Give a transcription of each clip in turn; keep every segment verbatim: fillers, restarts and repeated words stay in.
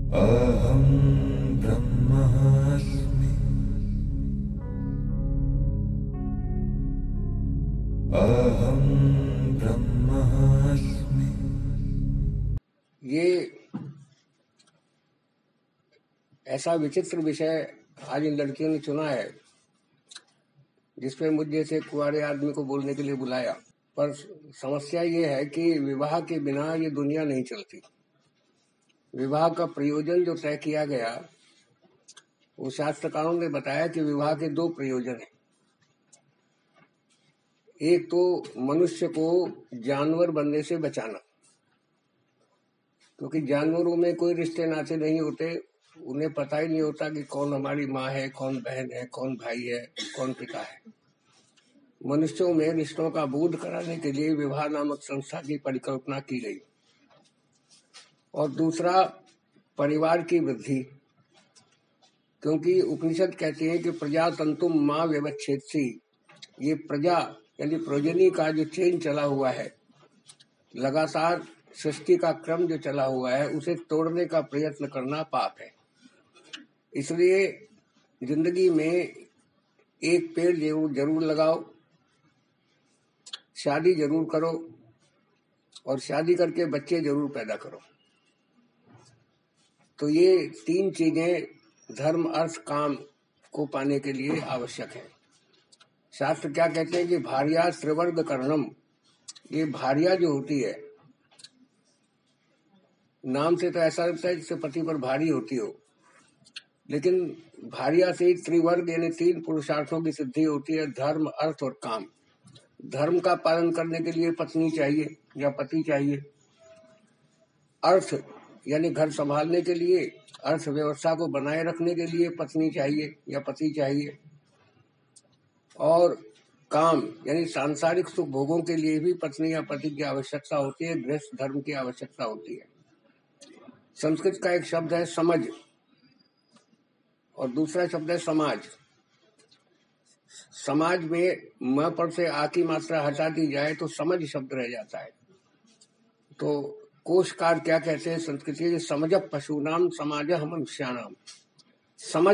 अहं ब्रह्मास्मि अहं ब्रह्मास्मि। ये ऐसा विचित्र विषय आज इन लड़कियों ने चुना है जिसपे मुझ जैसे कुंवारे आदमी को बोलने के लिए बुलाया। पर समस्या ये है कि विवाह के बिना ये दुनिया नहीं चलती। विवाह का प्रयोजन जो तय किया गया, वो शास्त्रकारों ने बताया कि विवाह के दो प्रयोजन हैं। एक तो मनुष्य को जानवर बनने से बचाना, क्योंकि जानवरों में कोई रिश्ते नाते नहीं होते, उन्हें पता ही नहीं होता कि कौन हमारी माँ है, कौन बहन है, कौन भाई है, कौन पिता है। मनुष्यों में रिश्तों का बोध कराने के लिए विवाह नामक संस्था की परिकल्पना की गई। और दूसरा, परिवार की वृद्धि, क्योंकि उपनिषद कहते हैं कि प्रजा तंतुम माँ व्यवच्छेदसी। ये प्रजा यानी प्रोजनी का जो चेन चला हुआ है, लगातार सृष्टि का क्रम जो चला हुआ है, उसे तोड़ने का प्रयत्न करना पाप है। इसलिए जिंदगी में एक पेड़ जरूर जरूर लगाओ, शादी जरूर करो और शादी करके बच्चे जरूर पैदा करो। तो ये तीन चीजें धर्म अर्थ काम को पाने के लिए आवश्यक है। शास्त्र क्या कहते हैं कि भार्या त्रिवर्ग कर्णम। ये भार्या जो होती है, नाम से तो ऐसा लगता है जिससे पति पर भारी होती हो, लेकिन भार्या से त्रिवर्ग यानी तीन पुरुषार्थों की सिद्धि होती है, धर्म अर्थ और काम। धर्म का पालन करने के लिए पत्नी चाहिए या पति चाहिए। अर्थ यानी घर संभालने के लिए, अर्थव्यवस्था को बनाए रखने के लिए पत्नी चाहिए या पति चाहिए। और काम यानी सांसारिक सुख भोगों के लिए भी पत्नी या पति की आवश्यकता होती है, गृहस्थ धर्म की आवश्यकता होती है। संस्कृत का एक शब्द है समझ और दूसरा शब्द है समाज। समाज में म पर से आ की मात्रा हटा दी जाए तो समझ शब्द रह जाता है। तो कोशकार क्या कहते हैं संस्कृत के, समझ पशुनाम समाज मनुष्यानाम। समझ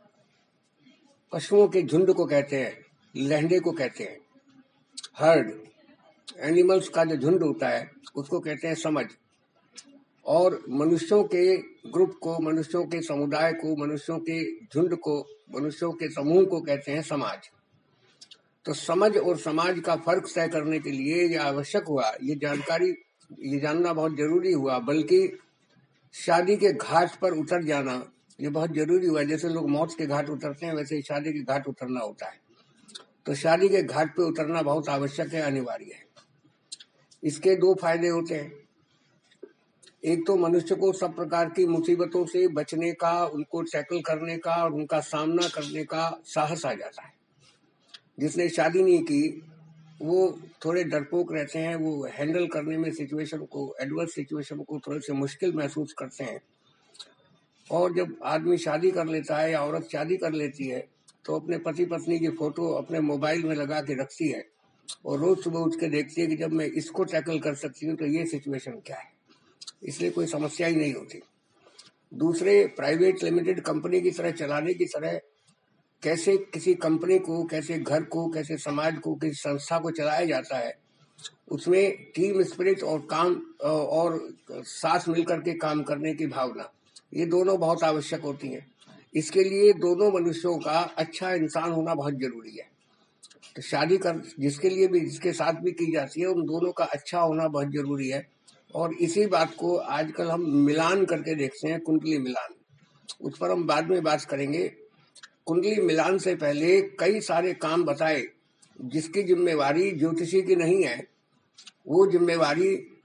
पशुओं के झुंड को कहते हैं, लहंडे को कहते हैं। हर्ड एनिमल्स का जो झुंड होता है उसको कहते हैं समझ। और मनुष्यों के ग्रुप को, मनुष्यों के समुदाय को, मनुष्यों के झुंड को, मनुष्यों के समूह को कहते हैं समाज। तो समझ और समाज का फर्क तय करने के लिए यह आवश्यक हुआ, ये जानकारी, ये जानना बहुत जरूरी हुआ। बल्कि शादी के घाट पर उतर जाना ये बहुत जरूरी हुआ। जैसे लोग मौत के घाट उतरते हैं, वैसे ही शादी के घाट उतरना होता है। तो शादी के घाट पर उतरना बहुत आवश्यक है, अनिवार्य है। इसके दो फायदे होते हैं। एक तो मनुष्य को सब प्रकार की मुसीबतों से बचने का, उनको टैकल करने का और उनका सामना करने का साहस आ जाता है। जिसने शादी नहीं की वो थोड़े डरपोक रहते हैं, वो हैंडल करने में सिचुएशन को, एडवर्स सिचुएशन को थोड़े से मुश्किल महसूस करते हैं। और जब आदमी शादी कर लेता है या औरत शादी कर लेती है तो अपने पति पत्नी की फोटो अपने मोबाइल में लगा के रखती है और रोज सुबह उठ के देखती है कि जब मैं इसको टैकल कर सकती हूँ तो ये सिचुएशन क्या है। इसलिए कोई समस्या ही नहीं होती। दूसरे, प्राइवेट लिमिटेड कंपनी की तरह चलाने की तरह कैसे किसी कंपनी को, कैसे घर को, कैसे समाज को, किसी संस्था को चलाया जाता है, उसमें टीम स्पिरिट और काम और साथ मिलकर के काम करने की भावना, ये दोनों बहुत आवश्यक होती हैं। इसके लिए दोनों मनुष्यों का अच्छा इंसान होना बहुत जरूरी है। तो शादी कर जिसके लिए भी, जिसके साथ भी की जाती है, उन दोनों का अच्छा होना बहुत जरूरी है। और इसी बात को आजकल हम मिलान करके देखते हैं, कुंडली मिलान। उस पर हम बाद में बात करेंगे। कुंडली मिलान से पहले कई सारे काम बताए जिसकी जिम्मेवारी ज्योतिषी की नहीं है, वो जिम्मेवारी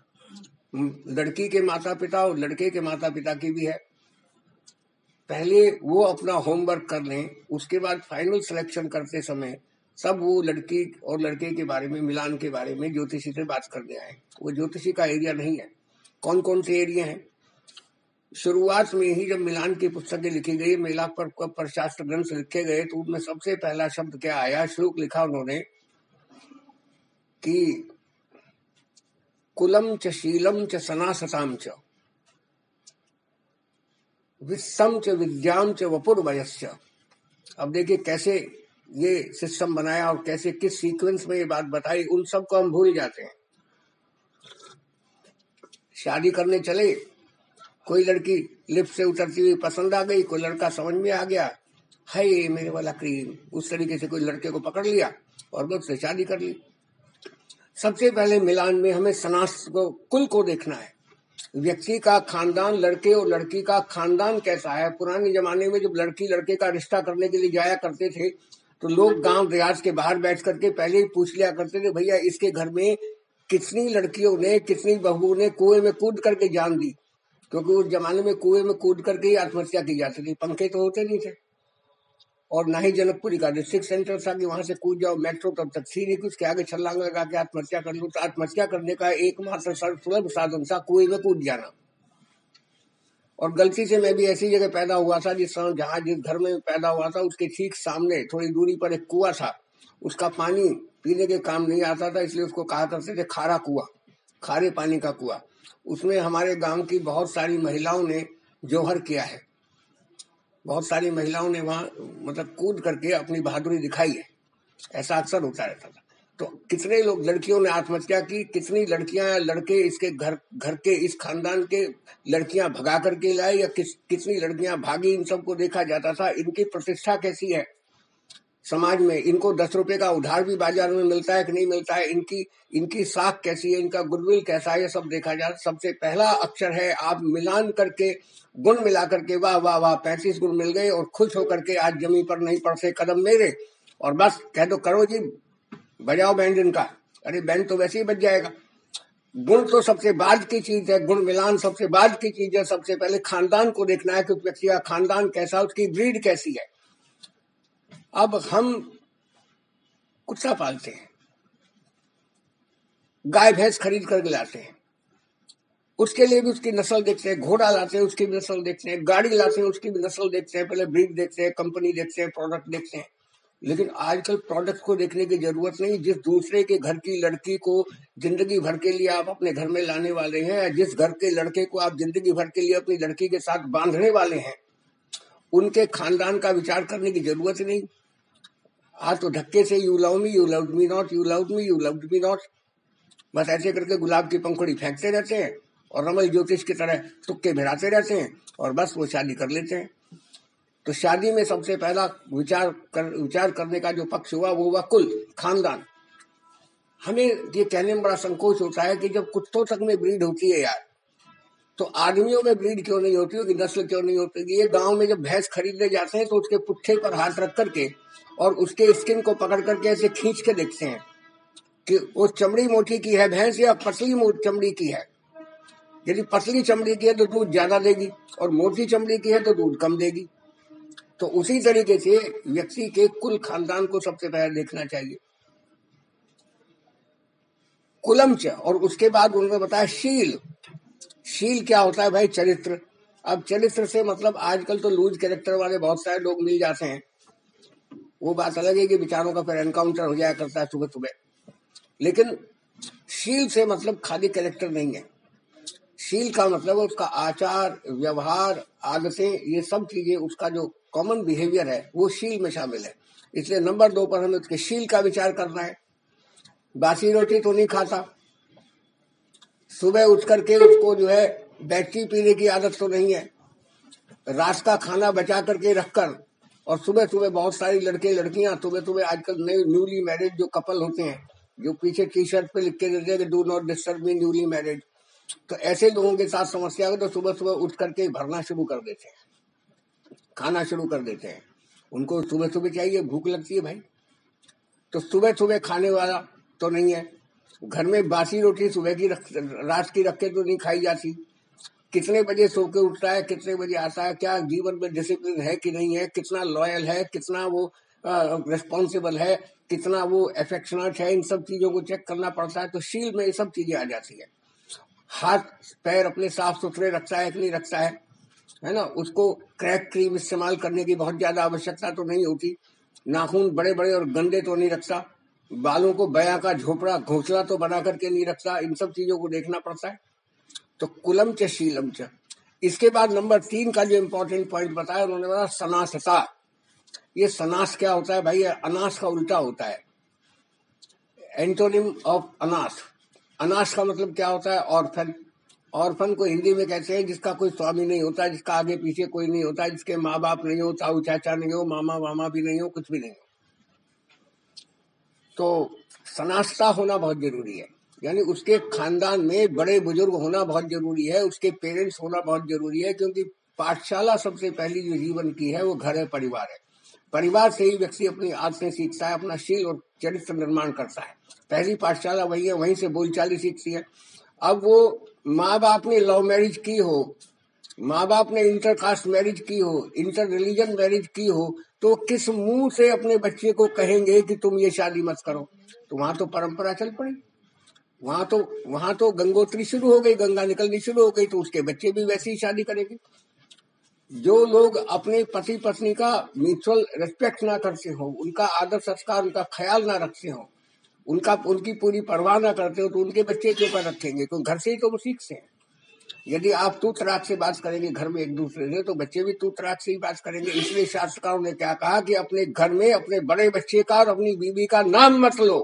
लड़की के माता पिता और लड़के के माता पिता की भी है। पहले वो अपना होमवर्क कर लें, उसके बाद फाइनल सिलेक्शन करते समय सब वो लड़की और लड़के के बारे में, मिलान के बारे में ज्योतिषी से बात करने आए। वो ज्योतिषी का एरिया नहीं है। कौन कौन से एरिया हैं? शुरुआत में ही जब मिलान की पुस्तकें लिखी गई, मिलाप पर, पर शास्त्र ग्रंथ लिखे गए, तो उनमें सबसे पहला शब्द क्या आया? श्लोक लिखा उन्होंने कि कुलम च शीलम च सनासताम च। विस्सम च विद्याम च वपुर्वयस्य। अब देखिए कैसे ये सिस्टम बनाया और कैसे किस सीक्वेंस में ये बात बताई, उन सब को हम भूल जाते हैं। शादी करने चले, कोई लड़की लिफ्ट से उतरती हुई पसंद आ गई, कोई लड़का समझ में आ गया, हाय मेरे वाला क्रीम, उस तरीके से कोई लड़के को पकड़ लिया और बस से शादी कर ली। सबसे पहले मिलान में हमें सनास को, कुल को देखना है, व्यक्ति का खानदान, लड़के और लड़की का खानदान कैसा है। पुराने जमाने में जब लड़की लड़के का रिश्ता करने के लिए जाया करते थे तो लोग गांव रियाज के बाहर बैठ करके पहले ही पूछ लिया करते थे, भैया इसके घर में कितनी लड़कियों ने, कितनी बहुओं ने कुएं में कूद करके जान दी, क्योंकि उस जमाने में कुएं में कूद करके ही आत्महत्या की जाती थी। पंखे तो होते नहीं थे और ना ही जनकपुरी का डिस्ट्रिक्ट सेंटर था कि वहां से कूद जाओ, मेट्रो तब तक थी नहीं, उसके आगे छलांग लगा के आत्महत्या कर लो। तो आत्महत्या करने का एकमात्र सुलभ साधन था कुएं में कूद जाना। और गलती से मैं भी ऐसी जगह पैदा हुआ था जिस जहां जिस घर में पैदा हुआ था उसके ठीक सामने थोड़ी दूरी पर एक कुआं था। उसका पानी पीने के काम नहीं आता था, इसलिए उसको कहा करते थे खारा कुआं, खारे पानी का कुआं। उसमें हमारे गांव की बहुत सारी महिलाओं ने जोहर किया है, बहुत सारी महिलाओं ने वहां मतलब कूद करके अपनी बहादुरी दिखाई है। ऐसा अक्सर होता रहता था। तो कितने लोग, लड़कियों ने आत्महत्या की, कितनी लड़कियां लड़के इसके घर घर के इस खानदान के लड़कियां भगा करके लाए या किस कितनी लड़कियां भागी, इन सबको देखा जाता था। इनकी प्रतिष्ठा कैसी है समाज में, इनको दस रुपए का उधार भी बाजार में मिलता है कि नहीं मिलता है, इनकी इनकी साख कैसी है, इनका गुडविल कैसा है, ये सब देखा जाता। सबसे पहला अक्षर है, आप मिलान करके गुण मिला करके वाह वाह वाह पैंतीस गुण मिल गए और खुश होकर के आज जमीन पर नहीं पड़ते कदम मेरे, और बस कह दो करो जी बजाओ बैंड इनका। अरे बैंड तो वैसे ही बज जाएगा। गुण तो सबसे बाद की चीज है, गुण मिलान सबसे बाद की चीज है। सबसे पहले खानदान को देखना है कि उस व्यक्ति का खानदान कैसा, उसकी ब्रीड कैसी है। अब हम कुत्ता पालते हैं, गाय भैंस खरीद कर लाते हैं, उसके लिए भी उसकी नस्ल देखते हैं, घोड़ा लाते हैं उसकी भी नस्ल देखते हैं, गाड़ी लाते हैं उसकी भी नस्ल देखते हैं, पहले ब्रीड देखते हैं, कंपनी देखते हैं, प्रोडक्ट देखते हैं। लेकिन आजकल प्रोडक्ट को देखने की जरूरत नहीं। जिस दूसरे के घर की लड़की को जिंदगी भर के लिए आप अपने घर में लाने वाले हैं, या जिस घर के लड़के को आप जिंदगी भर के लिए अपनी लड़की के साथ बांधने वाले हैं, उनके खानदान का विचार करने की जरूरत नहीं। आज तो धक्के से you love me, you love me not, you love me, you love me not, बस ऐसे करके गुलाब की पंखुड़ी फेंकते रहते हैं और रमल ज्योतिष की तरह तुक्के भिड़ाते रहते हैं और बस वो शादी कर लेते हैं। तो शादी में सबसे पहला विचार कर विचार करने का जो पक्ष हुआ वो हुआ कुल, खानदान। हमें ये कहने में बड़ा संकोच होता है कि जब कुत्तों तक में ब्रीड होती है यार, तो आदमियों में ब्रीड क्यों नहीं होती होगी, नस्ल क्यों नहीं होती। ये गांव में जब भैंस खरीदने जाते हैं तो उसके पुट्ठे पर हाथ रख करके और उसके स्किन को पकड़ करके ऐसे खींच के देखते हैं कि वो चमड़ी मोटी की है भैंस या पतली चमड़ी की है। यदि पतली चमड़ी की है तो दूध ज्यादा देगी और मोटी चमड़ी की है तो दूध कम देगी। तो उसी तरीके से व्यक्ति के कुल खानदान को सबसे पहले देखना चाहिए, कुलमच। और उसके बाद उन्होंने बताया शील। शील क्या होता है भाई, चरित्र। अब चरित्र से मतलब आजकल तो लूज कैरेक्टर वाले बहुत सारे लोग मिल जाते हैं, वो बात अलग है कि बेचारों का फिर एनकाउंटर हो जाया करता है सुबह सुबह। लेकिन शील से मतलब खाली कैरेक्टर नहीं है। शील का मतलब उसका आचार व्यवहार आदतें, ये सब चीजें, उसका जो कॉमन बिहेवियर है वो शील में शामिल है। इसलिए नंबर दो पर हमें उसके शील का विचार करना है। बासी रोटी तो नहीं खाता, सुबह उठ करके उसको जो है बैटरी पीने की आदत तो नहीं है, रात का खाना बचा करके रखकर, और सुबह सुबह बहुत सारी लड़के लड़कियां सुबह सुबह आजकल नए न्यूली मैरिज जो कपल होते हैं, जो पीछे टी शर्ट पे लिख के देते हैं कि do not disturb me newly marriage, तो ऐसे लोगों के साथ समस्या हो तो सुबह सुबह उठ करके भरना शुरू कर देते हैं, खाना शुरू कर देते हैं। उनको सुबह सुबह चाहिए, भूख लगती है भाई, तो सुबह सुबह खाने वाला तो नहीं है। घर में बासी रोटी सुबह की रख रात की रख के तो नहीं खाई जाती। कितने बजे सो के उठता है, कितने बजे आता है, क्या जीवन में डिसिप्लिन है कि नहीं है, कितना लॉयल है, कितना वो रिस्पॉन्सिबल है, कितना वो एफेक्शनेट है, इन सब चीजों को चेक करना पड़ता है। तो शील में ये सब चीजें आ जाती है। हाथ पैर अपने साफ सुथरे रखता है कि नहीं रखता है, है ना। उसको क्रैक क्रीम इस्तेमाल करने की बहुत ज्यादा आवश्यकता तो नहीं होती। नाखून बड़े बड़े और गंदे तो नहीं रखता, बालों को बया का झोपड़ा घोंसला तो बना करके नहीं रखता। इन सब चीजों को देखना पड़ता है। तो कुलम च शीलम च, इसके बाद नंबर तीन का जो इम्पोर्टेंट पॉइंट बताया उन्होंने बताया सनासता। ये सनास क्या होता है भाई? अनास का उल्टा होता है, एंटोनिम ऑफ अनास। अनास का मतलब क्या होता है? ऑर्फन। ऑर्फन को हिंदी में कहते हैं जिसका कोई स्वामी नहीं होता, जिसका आगे पीछे कोई नहीं होता, जिसके माँ बाप नहीं हो, ताऊ चाचा नहीं हो, मामा मामा भी नहीं हो, कुछ भी नहीं हो। तो सनासता होना बहुत जरूरी है, यानी उसके खानदान में बड़े बुजुर्ग होना बहुत जरूरी है, उसके पेरेंट्स होना बहुत जरूरी है, क्योंकि पाठशाला सबसे पहली जो जीवन की है वो घर है, परिवार है। परिवार से ही व्यक्ति अपनी आदतें सीखता है, अपना शील और चरित्र निर्माण करता है। पहली पाठशाला वही है, वहीं से बोलचाली सीखती है। अब वो माँ बाप ने लव मैरिज की हो, माँ बाप ने इंटरकास्ट मैरिज की हो, इंटर रिलीजन मैरिज की हो, तो किस मुंह से अपने बच्चे को कहेंगे कि तुम ये शादी मत करो? तो वहां तो परंपरा चल पड़ी, वहां तो वहां तो गंगोत्री शुरू हो गई, गंगा निकलनी शुरू हो गई, तो उसके बच्चे भी वैसी ही शादी करेंगे। जो लोग अपने पति पत्नी का म्यूचुअल रिस्पेक्ट ना करते हो, उनका आदर संस्कार, उनका ख्याल ना रखते हो, उनका उनकी पूरी परवाह ना करते हो, तो उनके बच्चे क्यों कर रखेंगे? तो घर से ही तो वो सीखते हैं। यदि आप तू तराक से बात करेंगे घर में एक दूसरे से, तो बच्चे भी तू तराक से ही बात करेंगे। इसलिए शास्त्रकारों ने क्या कहा कि अपने घर में अपने बड़े बच्चे का और अपनी बीवी का नाम मत लो।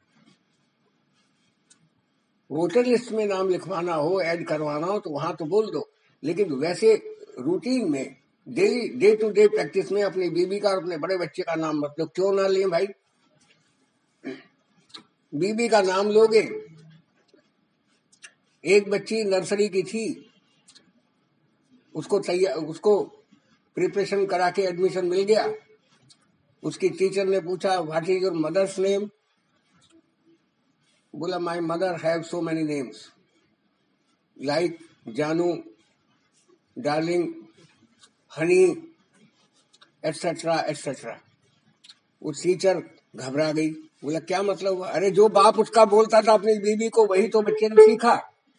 वोटर लिस्ट में नाम लिखवाना हो, ऐड करवाना हो, तो वहां तो बोल दो, लेकिन वैसे रूटीन में daily day to day practice में अपनी बीवी का और अपने बड़े बच्चे का नाम मत लो। क्यों ना लें भाई? बीवी का नाम लोगे। एक बच्ची नर्सरी की थी, उसको तैयार उसको प्रिपरेशन करा के एडमिशन मिल गया। उसकी टीचर ने पूछा what is your mother's name? बोला my mother have so many names like जानू, डार्लिंग, हनी, एटसेट्रा एटसेट्रा। वो टीचर घबरा गई, बोला क्या मतलब? अरे जो बाप उसका बोलता था अपनी बीवी को, वही तो बच्चे ने सीखा।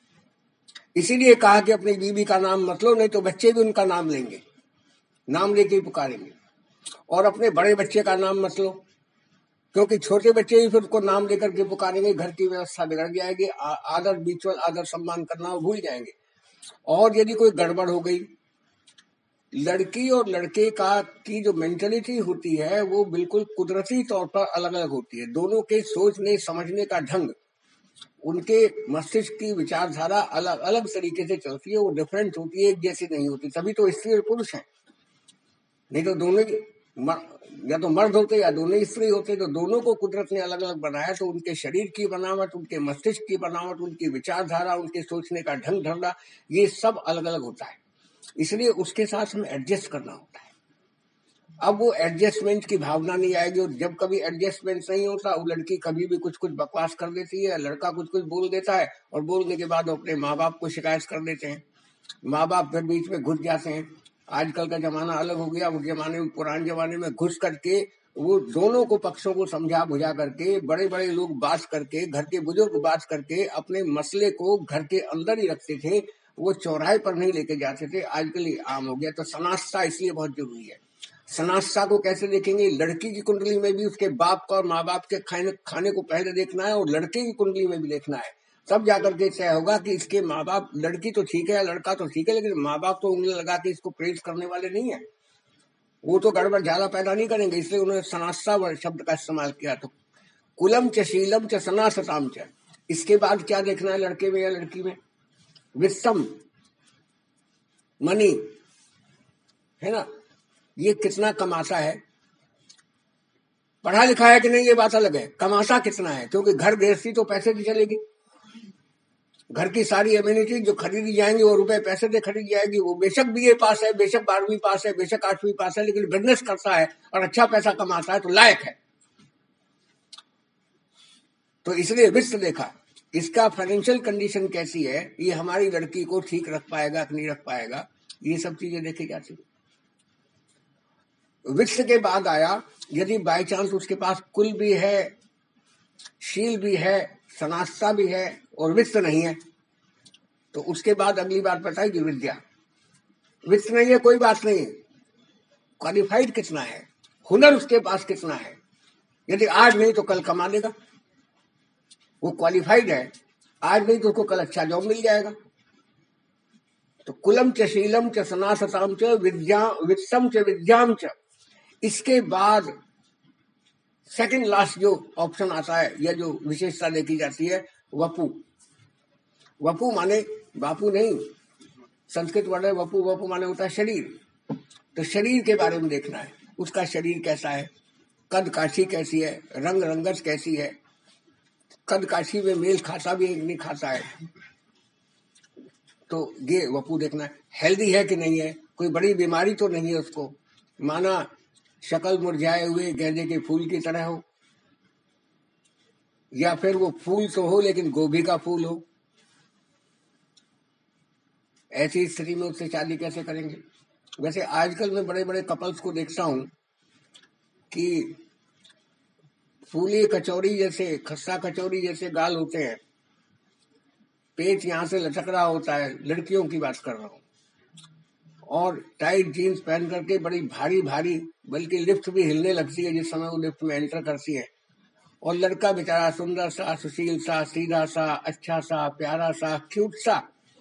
इसीलिए कहा कि अपनी बीवी का नाम मत लो, नहीं तो बच्चे भी उनका नाम लेंगे, नाम लेके ही पुकारेंगे। और अपने बड़े बच्चे का नाम मत लो, क्योंकि छोटे बच्चे ही फिर उसको नाम लेकर के पुकारेंगे, घर की व्यवस्था बिगड़ जाएगी, आदर म्यूचुअल आदर सम्मान करना वो भूल जाएंगे। और यदि कोई गड़बड़ हो गई, लड़की और लड़के का की जो मेंटेलिटी होती है वो बिल्कुल कुदरती तौर पर अलग अलग होती है। दोनों के सोचने समझने का ढंग, उनके मस्तिष्क की विचारधारा अलग अलग तरीके से चलती है, वो डिफरेंट होती है, एक जैसी नहीं होती। तभी तो स्त्री और पुरुष हैं, नहीं तो दोनों या तो मर्द होते या दोनों स्त्री होते। तो दोनों को कुदरत ने अलग अलग बनाया, तो उनके शरीर की बनावट, उनके मस्तिष्क की बनावट, उनकी विचारधारा, उनके सोचने का ढंग ढंगा, ये सब अलग अलग होता है। इसलिए उसके साथ हमें एडजस्ट करना होता है। अब वो एडजस्टमेंट की भावना नहीं आएगी, और जब कभी एडजस्टमेंट नहीं होता, वो लड़की कभी भी कुछ कुछ बकवास कर देती है, लड़का कुछ कुछ बोल देता है, और बोलने के बाद अपने माँ बाप को शिकायत कर देते हैं। माँ बाप फिर बीच में घुस जाते हैं। आजकल का जमाना अलग हो गया, उस जमाने में, पुराने जमाने में घुस करके वो दोनों को पक्षों को समझा बुझा करके, बड़े बड़े लोग बात करके, घर के बुजुर्ग बात करके अपने मसले को घर के अंदर ही रखते थे, वो चौराहे पर नहीं लेके जाते थे। आजकल ये आम हो गया। तो सनातता इसलिए बहुत जरूरी है। सनातता को कैसे देखेंगे? लड़की की कुंडली में भी उसके बाप का और माँ बाप के खाने खाने को पहले देखना है, और लड़के की कुंडली में भी देखना है। तब जाकर के तय होगा कि इसके माँ बाप, लड़की तो ठीक है, लड़का तो ठीक है, लेकिन माँ बाप तो उंगली लगा के इसको प्रेज करने वाले नहीं है, वो तो गड़बड़ ज्यादा पैदा नहीं करेंगे। इसलिए उन्होंने सनातता शब्द का इस्तेमाल किया। तो कुलम च शीलम च सनासताम च। इसके बाद क्या देखना है लड़के में या लड़की में? वित्तम, मनी, है ना, ये कितना कमाता है, पढ़ा लिखा है कि नहीं, ये बात अलग है, कमाता कितना है। क्योंकि घर गृहस्थी तो पैसे की चलेगी, घर की सारी एम्यूनिटी जो खरीदी जाएंगी वो रुपए पैसे से खरीदी जाएगी। वो बेशक बीए पास है, बेशक बारहवीं पास है, बेशक आठवीं पास है, लेकिन बिजनेस करता है और अच्छा पैसा कमाता है, तो लायक है। तो इसलिए वित्त देखा, इसका फाइनेंशियल कंडीशन कैसी है, ये हमारी लड़की को ठीक रख पाएगा कि नहीं रख पाएगा, ये सब चीजें देखी जाती। वित्त के बाद आया, यदि बाई चांस उसके पास कुल भी है, शील भी है, सनातता भी है, और वित्त नहीं है, तो उसके बाद अगली बात बताएगी विद्या। वित्त नहीं है कोई बात नहीं, क्वालिफाइड कितना है, हुनर उसके पास कितना है। यदि आज नहीं तो कल कमा लेगा, वो क्वालिफाइड है, आज नहीं तो उसको कल अच्छा जॉब मिल जाएगा। तो कुलम च शीलम च सनासताम च विद्या वित्तम च विद्याम च, इसके बाद सेकंड लास्ट जो ऑप्शन आता है या जो विशेषता देखी जाती है वपु। वपु माने बापू नहीं, संस्कृत वर्ड है वपु। वपु माने होता है शरीर। तो शरीर के बारे में देखना है, उसका शरीर कैसा है, कद काठी कैसी है, रंग रंगत कैसी है, कद काठी में मेल खाता भी नहीं खाता है, तो ये वपु देखना है। हेल्दी है कि नहीं है, कोई बड़ी बीमारी तो नहीं है उसको, माना शक्ल मुरझाए हुए गेंदे के फूल की तरह हो, या फिर वो फूल तो हो लेकिन गोभी का फूल हो। ऐसी स्थिति में उससे शादी कैसे करेंगे? वैसे आजकल मैं बड़े बड़े कपल्स को देखता हूं कि फूली कचौरी जैसे, खस्ता कचौरी जैसे गाल होते हैं, पेट यहां से लटक रहा होता है, लड़कियों की बात कर रहा हूं, और टाइट जीन्स पहन करके बड़ी भारी भारी, बल्कि लिफ्ट भी हिलने लगती है जिस समय वो लिफ्ट में एंटर करती है, और लड़का बेचारा सुंदर सा, सुशील सा, सीधा सा, अच्छा सा, प्यारा सा, क्यूट सा,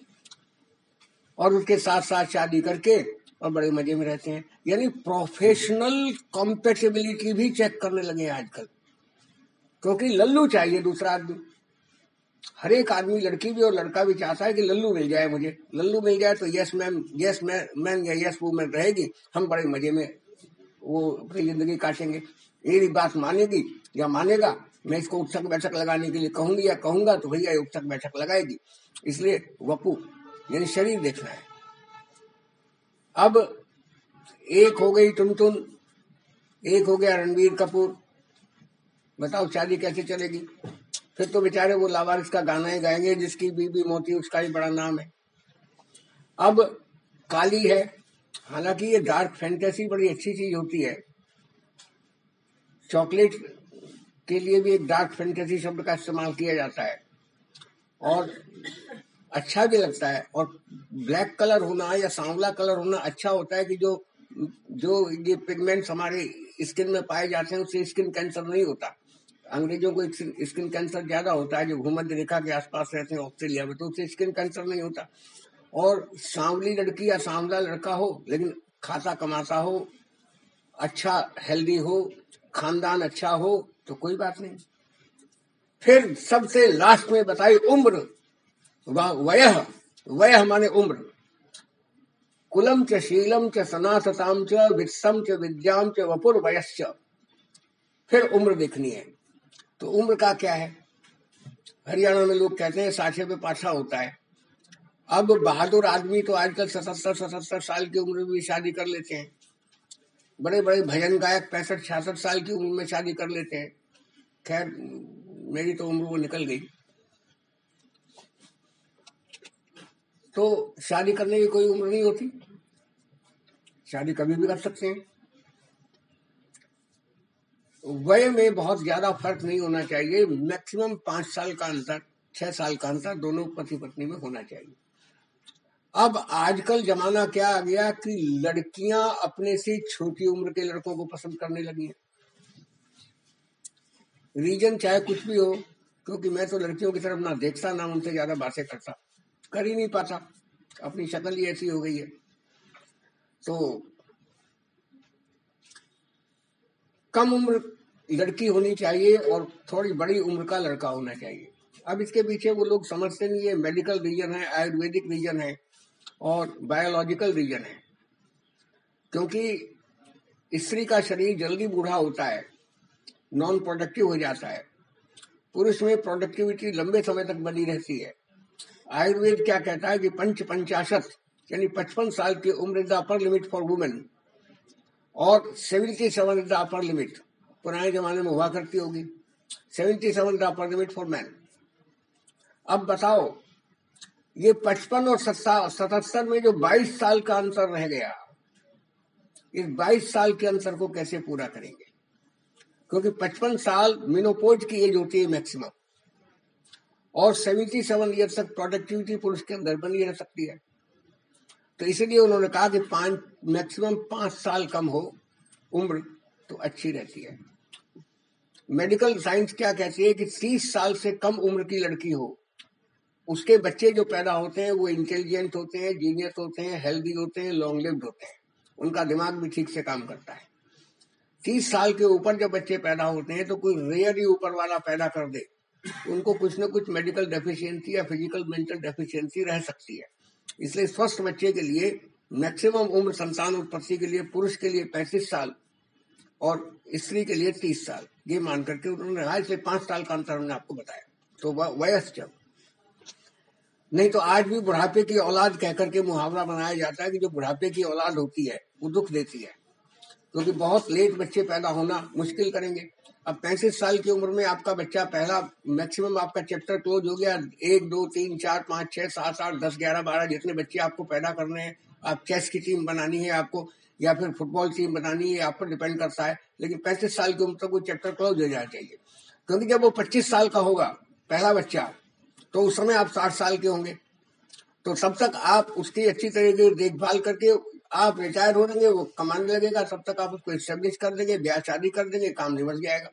और उसके साथ साथ शादी करके और बड़े मजे में रहते हैं। यानी प्रोफेशनल कॉम्पेटिबिलिटी भी चेक करने लगे आजकल, क्योंकि लल्लू चाहिए दूसरा आदमी। हर एक आदमी, लड़की भी और लड़का भी चाहता है कि लल्लू मिल जाए, मुझे लल्लू मिल जाए तो यस मैम, यस मैन या यस वूमेन रहेगी, हम बड़े मजे में वो अपनी जिंदगी काटेंगे। मेरी बात मानेगी या मानेगा, मैं इसको उठक बैठक लगाने के लिए कहूंगी या कहूंगा तो भैया उठक बैठक लगाएगी। इसलिए वपु यानी शरीर देखना है। अब एक हो गई टुनटुन, एक हो गया रणबीर कपूर, बताओ शादी कैसे चलेगी? फिर तो बेचारे वो लावारिस का गाना ही गाएंगे, जिसकी बीबी मोती उसका ही बड़ा नाम है। अब काली है, हालांकि ये डार्क फैंटेसी बड़ी अच्छी चीज होती है, चॉकलेट के लिए भी एक डार्क फैंटेसी शब्द का इस्तेमाल किया जाता है और अच्छा भी लगता है। और ब्लैक कलर होना या सांवला कलर होना अच्छा होता है कि जो जो ये पिगमेंट्स हमारे स्किन में पाए जाते हैं उससे स्किन कैंसर नहीं होता। अंग्रेजों को स्किन कैंसर ज्यादा होता है जो भूमध्य रेखा के आसपास रहते हैं ऑस्ट्रेलिया में, तो उससे स्किन कैंसर नहीं होता। और सांवली लड़की या सांवला लड़का हो लेकिन खाता कमाता हो, अच्छा हेल्दी हो, खानदान अच्छा हो, तो कोई बात नहीं। फिर सबसे लास्ट में बताई उम्र, वयः, वयः माने उम्र। कुलम च शीलम च सनातताम च वित्तम च विद्याम च वपुर वयश्च। फिर उम्र देखनी है। तो उम्र का क्या है? हरियाणा में लोग कहते हैं साठे पे पाछा होता है। अब बहादुर आदमी तो आजकल सतहत्तर सतहत्तर साल की उम्र में भी शादी कर लेते हैं। बड़े बड़े भजन गायक पैंसठ छियासठ साल की उम्र में शादी कर लेते हैं। खैर मेरी तो उम्र वो निकल गई। तो शादी करने की कोई उम्र नहीं होती, शादी कभी भी कर सकते हैं। वय में बहुत ज्यादा फर्क नहीं होना चाहिए, मैक्सिमम पांच साल का अंतर, छह साल का अंतर दोनों पति पत्नी में होना चाहिए। अब आजकल जमाना क्या आ गया कि लड़कियां अपने से छोटी उम्र के लड़कों को पसंद करने लगी हैं। रीजन चाहे कुछ भी हो, क्योंकि मैं तो लड़कियों की तरफ ना देखता ना उनसे ज्यादा बातें करता, कर ही नहीं पाता, अपनी शक्ल ही ऐसी हो गई है। तो कम उम्र लड़की होनी चाहिए और थोड़ी बड़ी उम्र का लड़का होना चाहिए। अब इसके पीछे वो लोग समझते नहीं है, मेडिकल रीजन है, आयुर्वेदिक रीजन है और बायोलॉजिकल रीजन है। क्योंकि स्त्री का शरीर जल्दी बूढ़ा होता है, नॉन प्रोडक्टिव हो जाता है, पुरुष में प्रोडक्टिविटी लंबे समय तक बनी रहती है। आयुर्वेद क्या कहता है कि पंच पंचाशत यानी पचपन साल की उम्र is the upper limit for women और seventy seven is the upper limit, पुराने जमाने में हुआ करती होगी, seventy seven the upper limit for man. अब बताओ ये पचपन और सतहत्तर में जो बाईस साल का अंतर रह गया, इस बाईस साल के अंतर को कैसे पूरा करेंगे? क्योंकि पचपन साल मेनोपॉज की एज होती है मैक्सिमम, और सतहत्तर ईयर तक प्रोडक्टिविटी पुरुष के अंदर बनी रह सकती है। तो इसलिए उन्होंने कहा कि पांच मैक्सिमम पांच साल कम हो उम्र तो अच्छी रहती है। मेडिकल साइंस क्या कहती है कि तीस साल से कम उम्र की लड़की हो उसके बच्चे जो पैदा होते हैं वो इंटेलिजेंट होते हैं, जीनियस होते हैं, हेल्दी होते हैं, लॉन्ग लिव्ड होते हैं, उनका दिमाग भी ठीक से काम करता है। तीस साल के ऊपर जब बच्चे पैदा होते हैं तो कोई रेयर ही ऊपर वाला पैदा कर दे, उनको कुछ न कुछ मेडिकल डेफिशिएंसी या फिजिकल मेंटल डेफिशिएंसी रह सकती है। इसलिए स्वस्थ बच्चे के लिए मैक्सिमम उम्र संतान उत्पत्ति के लिए पुरुष के लिए पैंतीस साल और स्त्री के लिए तीस साल, ये मान करके उन्होंने आज से पांच साल का अंतर हमने आपको बताया। तो वयस्क जब नहीं तो आज भी बुढ़ापे की औलाद कहकर के मुहावरा बनाया जाता है कि जो बुढ़ापे की औलाद होती है वो दुख देती है, क्योंकि तो बहुत लेट बच्चे पैदा होना मुश्किल करेंगे। अब पैंतीस साल की उम्र में आपका बच्चा पहला मैक्सिमम आपका चैप्टर क्लोज हो गया, एक दो तीन चार पाँच छह सात आठ दस ग्यारह बारह जितने बच्चे आपको पैदा करने हैं, आप चेस की टीम बनानी है आपको या फिर फुटबॉल टीम बनानी है, आप पर डिपेंड करता है। लेकिन पैंतीस साल की उम्र तक वो चैप्टर क्लोज हो जाना चाहिए, क्योंकि जब वो पच्चीस साल का होगा पहला बच्चा तो उस समय आप साठ साल के होंगे, तो तब तक आप उसकी अच्छी तरीके से देखभाल करके आप रिटायर हो जाएंगे, वो कमाने लगेगा, तब तक आप उसको एस्टेब्लिश कर देंगे, ब्याह शादी कर देंगे, काम निमट जाएगा।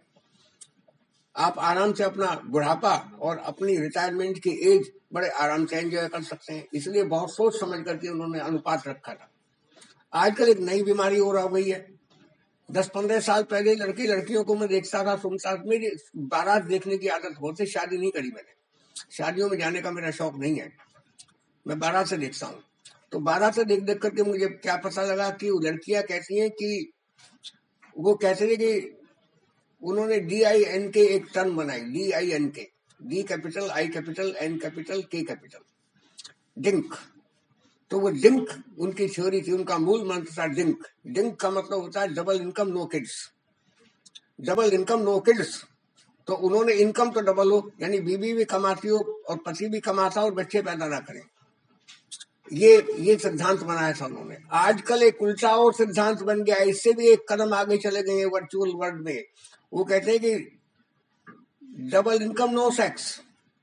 आप आराम से अपना बुढ़ापा और अपनी रिटायरमेंट की एज बड़े आराम से एंजॉय कर सकते हैं। इसलिए बहुत सोच समझ करके उन्होंने अनुपात रखा था। आजकल एक नई बीमारी हो रहा गई है। दस पंद्रह साल पहले लड़की लड़कियों को मैं देखता था, सुनता था, मेरी बारात देखने की आदत होती, शादी नहीं करी मैंने, शादियों में जाने का मेरा शौक नहीं है, मैं बारात से देखता हूँ। तो बारात से देख देख करके मुझे क्या पता लगा कि वो लड़कियां कहती हैं कि वो कहते थे कि उन्होंने डी आई एन के एक टर्म बनाई, D I N K, D capital, I capital, N capital, K capital, DINK. तो वो डिंक उनकी थ्योरी थी, उनका मूल मंत्र था डिंक। डिंक का मतलब होता है double income no kids, double income no kids. तो उन्होंने इनकम तो डबल हो, यानी बीवी भी कमाती हो और पति भी कमाता और बच्चे पैदा ना करें, ये ये सिद्धांत बनाया था उन्होंने। आजकल एक उल्टा और सिद्धांत बन गया है, इससे भी एक कदम आगे चले गए हैं वर्चुअल वर्ल्ड में। वो कहते हैं कि डबल इनकम नो सेक्स,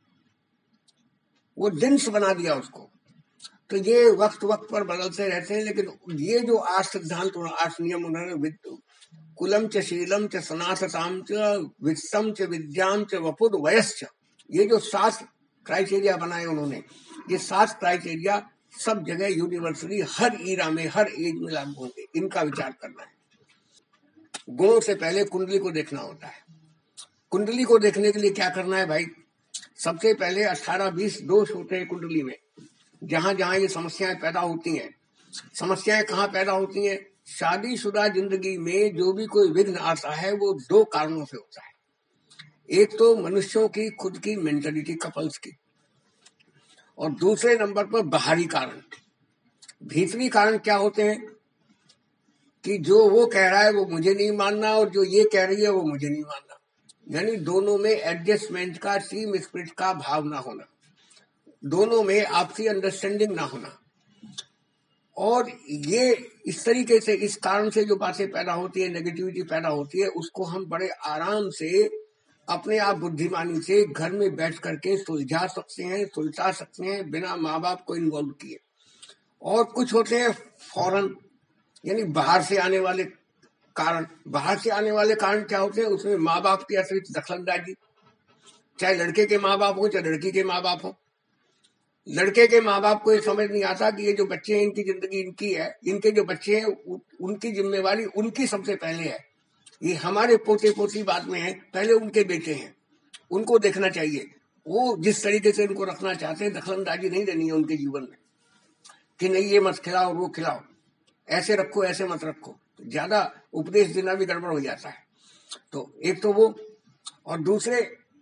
वो जिन्स बना दिया उसको। तो ये वक्त वक्त पर बदलते रहते हैं, लेकिन ये जो आज सिद्धांत आज नियम उन्होंने कुलम च शीलम च सनातताम च वित्तम च विद्याम च वपुर वयस्च, ये जो सात क्राइटेरिया बनाए उन्होंने, ये सात क्राइटेरिया सब जगह यूनिवर्सली हर ईरा में हर एज में लागू होंगे, इनका विचार करना है। गुणों से पहले कुंडली को देखना होता है। कुंडली को देखने के लिए क्या करना है भाई, सबसे पहले अठारह बीस दोष होते हैं कुंडली में, जहां जहां ये समस्याएं पैदा होती हैं। समस्याएं कहाँ पैदा होती हैं? शादीशुदा जिंदगी में जो भी कोई विघ्न आता है वो दो कारणों से होता है। एक तो मनुष्यों की खुद की मेंटलिटी, कपल्स की, और दूसरे नंबर पर बाहरी कारण। भीतरी कारण क्या होते हैं कि जो वो कह रहा है वो मुझे नहीं मानना और जो ये कह रही है वो मुझे नहीं मानना, यानी दोनों में एडजस्टमेंट का, टीम स्पिरिट का भाव ना होना, दोनों में आपसी अंडरस्टैंडिंग ना होना। और ये इस तरीके से, इस कारण से जो बातें पैदा होती है, नेगेटिविटी पैदा होती है, उसको हम बड़े आराम से अपने आप बुद्धिमानी से घर में बैठ करके सुलझा सकते हैं, सुलझा सकते हैं बिना माँ बाप को इन्वॉल्व किए। और कुछ होते हैं फौरन, यानी बाहर से आने वाले कारण। बाहर से आने वाले कारण क्या होते हैं? उसमें माँ बाप की अतिरिक्त दखलंदाजी, चाहे लड़के के माँ बाप हो चाहे लड़की के माँ बाप हो। लड़के के माँ बाप को ये समझ नहीं आता कि ये जो बच्चे हैं इनकी जिंदगी इनकी है, इनके जो बच्चे हैं उनकी जिम्मेवारी उनकी सबसे पहले है। ये हमारे पोते पोती बाद में है, पहले उनके बेटे हैं, उनको देखना चाहिए। वो जिस तरीके से उनको रखना चाहते हैं, दखलंदाजी नहीं देनी है उनके जीवन में कि नहीं ये मत खिलाओ वो खिलाओ, ऐसे रखो ऐसे मत रखो। तो ज्यादा उपदेश देना भी गड़बड़ हो जाता है। तो एक तो वो, और दूसरे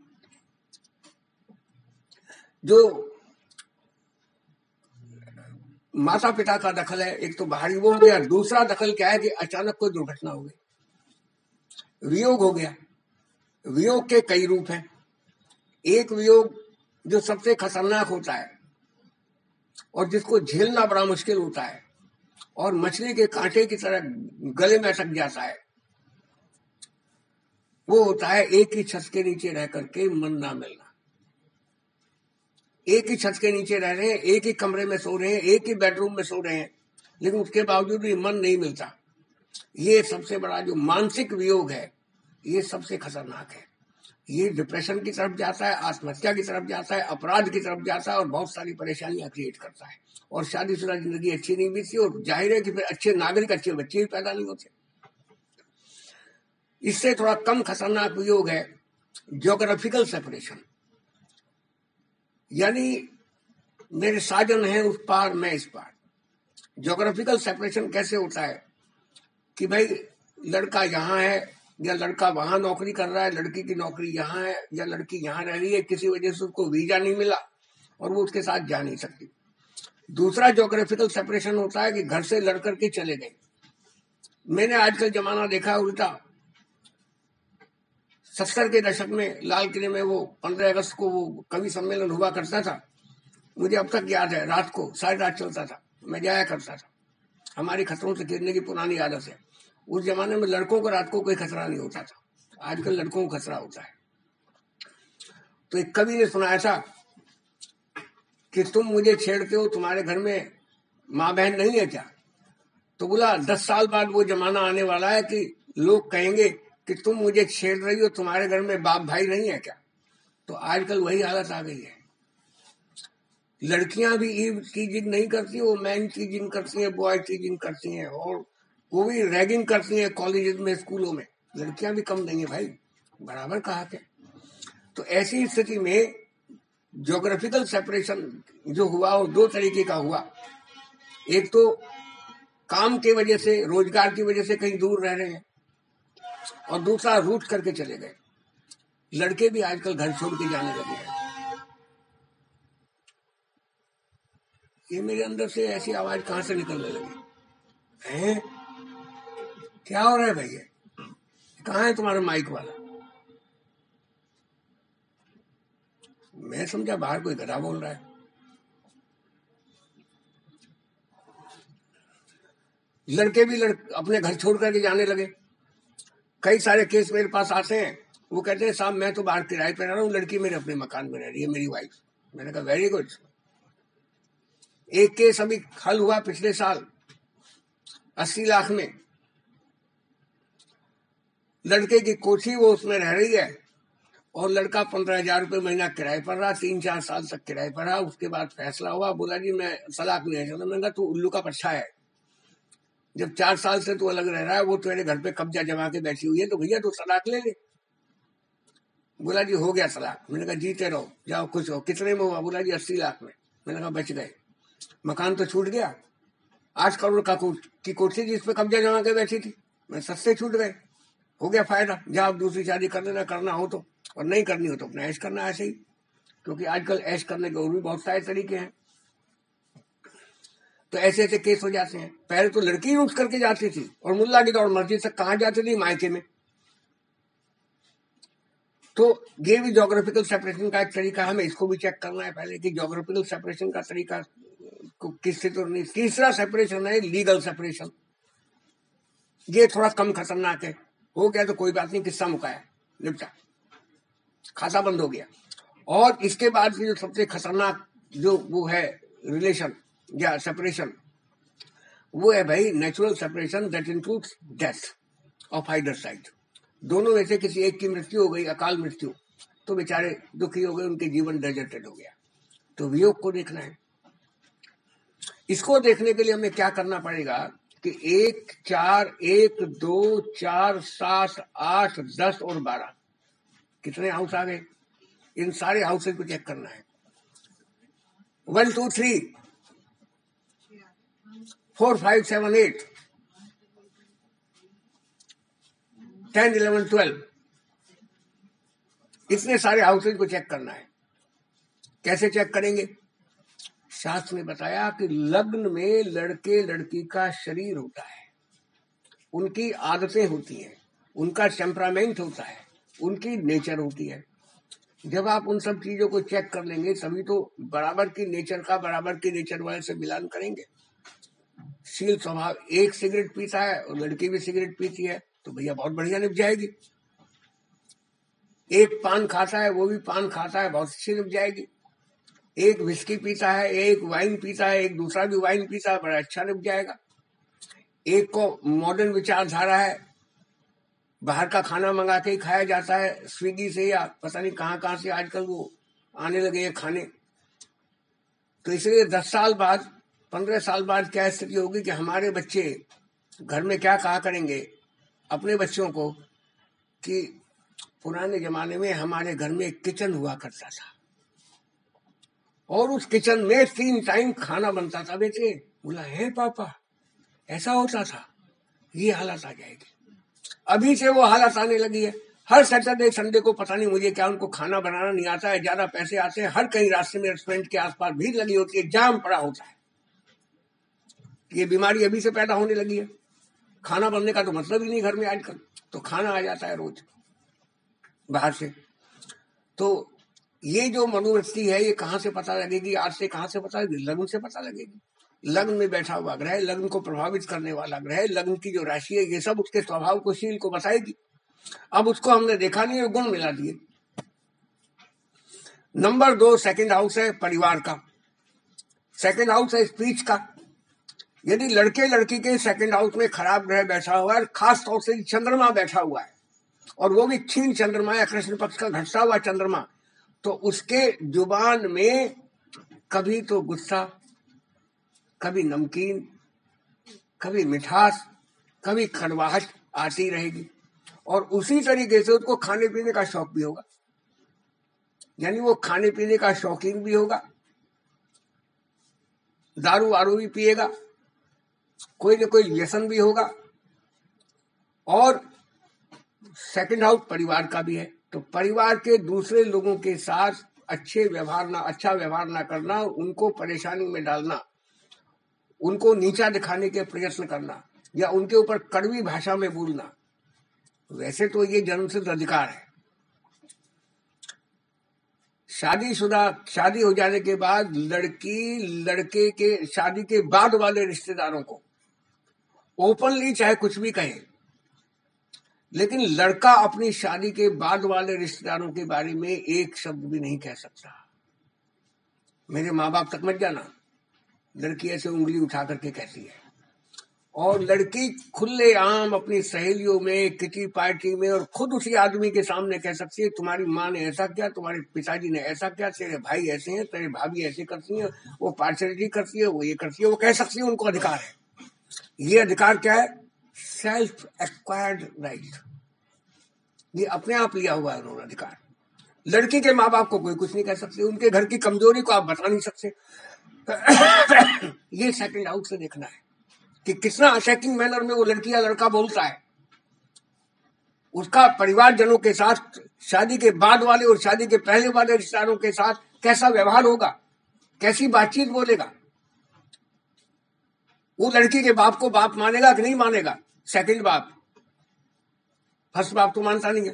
जो माता पिता का दखल है, एक तो बाहरी वो हो गया। दूसरा दखल क्या है कि अचानक कोई दुर्घटना हो गई, वियोग हो गया। वियोग के कई रूप हैं। एक वियोग जो सबसे खतरनाक होता है और जिसको झेलना बड़ा मुश्किल होता है और मछली के कांटे की तरह गले में अटक जाता है, वो होता है एक ही छत के नीचे रह करके मन ना मिलना। एक ही छत के नीचे रह रहे हैं, एक ही कमरे में सो रहे हैं, एक ही बेडरूम में सो रहे हैं, लेकिन उसके बावजूद भी मन नहीं मिलता। ये सबसे बड़ा जो मानसिक वियोग है, ये सबसे खतरनाक है। ये डिप्रेशन की तरफ जाता है, आत्महत्या की तरफ जाता है, अपराध की तरफ जाता है और बहुत सारी परेशानियां क्रिएट करता है। और शादीशुदा जिंदगी अच्छी नहीं बीतती और जाहिर है कि फिर अच्छे नागरिक, अच्छे बच्चे भी पैदा नहीं होते। इससे थोड़ा कम खतरनाक योग है ज्योग्राफिकल सेपरेशन, यानी मेरे साजन हैं उस पार, मैं इस पार। ज्योग्राफिकल सेपरेशन कैसे होता है कि भाई लड़का यहाँ है या लड़का वहां नौकरी कर रहा है, लड़की की नौकरी यहाँ है या लड़की यहाँ रह रही है, किसी वजह से उसको वीजा नहीं मिला और वो उसके साथ जा नहीं सकती। दूसरा ज्योग्राफिकल सेपरेशन होता है कि घर से लड़ करके चले गए। मैंने आजकल जमाना देखा उल्टा। सत्तर के दशक में लाल किले में वो पंद्रह अगस्त को वो कवि सम्मेलन हुआ करता था, मुझे अब तक याद है। रात को सारी रात चलता था, मैं जाया करता था। हमारी खतरों से गिरने की पुरानी आदत है। उस जमाने में लड़कों को रात को कोई खतरा नहीं होता था, आजकल लड़कों को खतरा होता है। तो एक कवि ने सुनाया था कि तुम मुझे छेड़ते हो, तुम्हारे घर में माँ बहन नहीं है क्या? तो बोला दस साल बाद वो जमाना आने वाला है कि लोग कहेंगे कि तुम मुझे छेड़ रही हो, तुम्हारे घर में बाप भाई नहीं है क्या? तो आजकल वही हालत आ गई है। लड़कियां भी ईव टीजिंग नहीं करती, वो मैन टीजिंग करती हैं, बॉय टीजिंग करती हैं और वो भी रैगिंग करती हैं कॉलेज में, स्कूलों में। लड़कियां भी कम नहीं है भाई, बराबर कहा के। तो ऐसी स्थिति में ज्योग्राफिकल सेपरेशन जो हुआ वो दो तरीके का हुआ। एक तो काम के वजह से, रोजगार की वजह से कहीं दूर रह रहे हैं, और दूसरा रूट करके चले गए। लड़के भी आजकल घर छोड़ के जाने लगे हैं। ये मेरे अंदर से ऐसी आवाज कहां से निकलने लगी है? क्या हो रहा है भैया? कहाँ है तुम्हारा माइक वाला? मैं समझा बाहर कोई गधा बोल रहा है। लड़के भी लड़, अपने घर छोड़ करके जाने लगे। कई सारे केस मेरे पास आते हैं, वो कहते हैं साहब मैं तो बाहर किराए पे रह रहा हूँ, लड़की मेरे अपने मकान में रह रही है, मेरी वाइफ। मैंने कहा वेरी गुड। एक केस अभी हल हुआ पिछले साल, अस्सी लाख में। लड़के की कोठी वो उसमें रह रही है और लड़का पंद्रह हजार रुपये महीना किराए पर रहा, तीन चार साल तक किराए पर रहा। उसके बाद फैसला हुआ, बोला जी मैं तलाक नहीं है। मैंने कहा तू उल्लू का पट्टा है, जब चार साल से तू अलग रह रहा है, वो तेरे घर पे कब्जा जमा के बैठी हुई है, तो भैया तू तलाक ले ले। बोला जी हो गया तलाक। मैंने कहा जीते रहो, जाओ खुश हो। कितने में हुआ? बोला जी अस्सी लाख में। मैंने कहा बच गए, मकान तो छूट गया। आठ करोड़ का की कोठी जिस पे कब्जा जमा के बैठी थी, मैं सस्ते छूट गए, हो गया फायदा। जाओ दूसरी शादी कर लेना, करना हो तो, और नहीं करनी हो तो अपना ऐश करना ऐसे ही, क्योंकि आजकल ऐश करने के और भी बहुत सारे तरीके हैं। तो ऐसे ऐसे केस हो जाते हैं। पहले तो लड़की ही उठ करके जाती थी और मुल्ला की दौड़ मस्जिद तक कहाँ जाती थी? मायके में। तो ये भी ज्योग्राफिकल सेपरेशन का एक तरीका है। हमें इसको भी चेक करना है पहले कि ज्योग्राफिकल सेपरेशन का तरीका किससे तो नहीं। तीसरा सेपरेशन है लीगल सेपरेशन। ये थोड़ा कम खतरनाक है। हो गया तो कोई बात नहीं, किस्सा मुकाया, निपटा, खाता बंद हो गया। और इसके बाद जो सबसे खतरनाक जो वो है रिलेशन या सेपरेशन, वो है भाई natural separation that includes death of either side. दोनों में से किसी एक की मृत्यु हो गई, अकाल मृत्यु, तो बेचारे दुखी हो गए, उनके जीवन डेजर्टेड हो गया। तो वियोग को देखना है। इसको देखने के लिए हमें क्या करना पड़ेगा कि एक, चार, एक, दो, चार, सात, आठ, दस और बारह, कितने हाउस आ गए? इन सारे हाउसेज को चेक करना है। One two three four five seven eight ten eleven twelve, इतने सारे हाउसेज को चेक करना है। कैसे चेक करेंगे? शास्त्र ने बताया कि लग्न में लड़के लड़की का शरीर होता है, उनकी आदतें होती हैं, उनका टेम्परामेंट होता है, उनकी नेचर होती है। जब आप उन सब चीजों को चेक कर लेंगे तभी तो बराबर की नेचर का बराबर की नेचर वाले से मिलान करेंगे। शील स्वभाव, एक सिगरेट पीता है और लड़की भी सिगरेट पीती है, तो भैया बहुत बढ़िया निप जाएगी। एक पान खाता है, वो भी पान खाता है, बहुत अच्छी निप जाएगी। एक विस्की पीता है, एक वाइन पीता है, एक दूसरा भी वाइन पीता है, बड़ा अच्छा निप जाएगा। एक को मॉडर्न विचारधारा है, बाहर का खाना मंगा के ही खाया जाता है, स्विगी से या पता नहीं कहाँ कहाँ से आजकल वो आने लगे हैं खाने। तो इसलिए दस साल बाद, पंद्रह साल बाद क्या स्थिति होगी कि हमारे बच्चे घर में क्या कहा करेंगे अपने बच्चों को कि पुराने जमाने में हमारे घर में एक किचन हुआ करता था और उस किचन में तीन टाइम खाना बनता था। बेटे बोला है पापा ऐसा होता था, ये हालत आ जाएगी। अभी से वो हालत आने लगी है। हर सैटरडे संडे को पता नहीं मुझे क्या उनको खाना बनाना नहीं आता है, ज्यादा पैसे आते हैं, हर कहीं रास्ते में रेस्टोरेंट के आसपास भीड़ लगी होती है, जाम पड़ा होता है। ये बीमारी अभी से पैदा होने लगी है। खाना बनने का तो मतलब ही नहीं घर में आजकल, तो खाना आ जाता है रोज बाहर से। तो ये जो मनोवृत्ति है ये कहाँ से पता लगेगी? आज से कहाँ से पता लगेगी? लग्न से पता लगेगी। लग्न में बैठा हुआ ग्रह, लग्न को प्रभावित करने वाला ग्रह, लग्न की जो राशि है, ये सब उसके स्वभाव को, शील को बताएगी। अब उसको हमने देखा नहीं है, गुण मिला दिए। नंबर दो सेकंड हाउस है परिवार का, सेकंड हाउस है स्पीच का। यदि लड़के लड़की के सेकंड हाउस में खराब ग्रह बैठा हुआ है, खास तौर से चंद्रमा बैठा हुआ है और वो भी क्षीण चंद्रमा या कृष्ण पक्ष का घटता हुआ चंद्रमा, तो उसके जुबान में कभी तो गुस्सा, कभी नमकीन, कभी मिठास, कभी कड़वाहट आती रहेगी। और उसी तरीके से उसको खाने पीने का शौक भी होगा, यानी वो खाने पीने का शौकीन भी होगा, दारू वारू भी पिएगा, कोई न कोई व्यसन भी होगा। और सेकंड हाउस परिवार का भी है, तो परिवार के दूसरे लोगों के साथ अच्छे व्यवहार ना अच्छा व्यवहार ना करना, उनको परेशानी में डालना, उनको नीचा दिखाने के प्रयत्न करना या उनके ऊपर कड़वी भाषा में बोलना, वैसे तो ये जन्मसिद्ध अधिकार है। शादीशुदा शादी हो जाने के बाद लड़की लड़के के शादी के बाद वाले रिश्तेदारों को ओपनली चाहे कुछ भी कहे, लेकिन लड़का अपनी शादी के बाद वाले रिश्तेदारों के बारे में एक शब्द भी नहीं कह सकता। मेरे माँ बाप तक मत जाना, लड़की ऐसे उंगली उठा करके कहती है। और लड़की खुले आम अपनी सहेलियों में, किटी पार्टी में और खुद उसी आदमी के सामने कह सकती है तुम्हारी माँ ने ऐसा किया, तुम्हारे पिताजी ने ऐसा किया, तेरे भाई ऐसे हैं, तेरे भाभी ऐसे करती हैं, वो पार्शलिटी करती है, वो ये करती है, वो कह सकती है, उनको अधिकार है। ये अधिकार क्या है? सेल्फ एक्वायर्ड राइट, ये अपने आप लिया हुआ है उन्होंने अधिकार। लड़की के माँ बाप को कोई कुछ नहीं कह सकते, उनके घर की कमजोरी को आप बता नहीं सकते। ये सेकंड हाउस से देखना है कि कितना अटैकिंग मैनर में वो लड़की या लड़का बोलता है। उसका परिवारजनों के साथ, शादी के बाद वाले और शादी के पहले वाले रिश्तेदारों के साथ कैसा व्यवहार होगा, कैसी बातचीत बोलेगा। वो लड़की के बाप को बाप मानेगा कि नहीं मानेगा? सेकंड बाप, फर्स्ट बाप तो मानता नहीं है।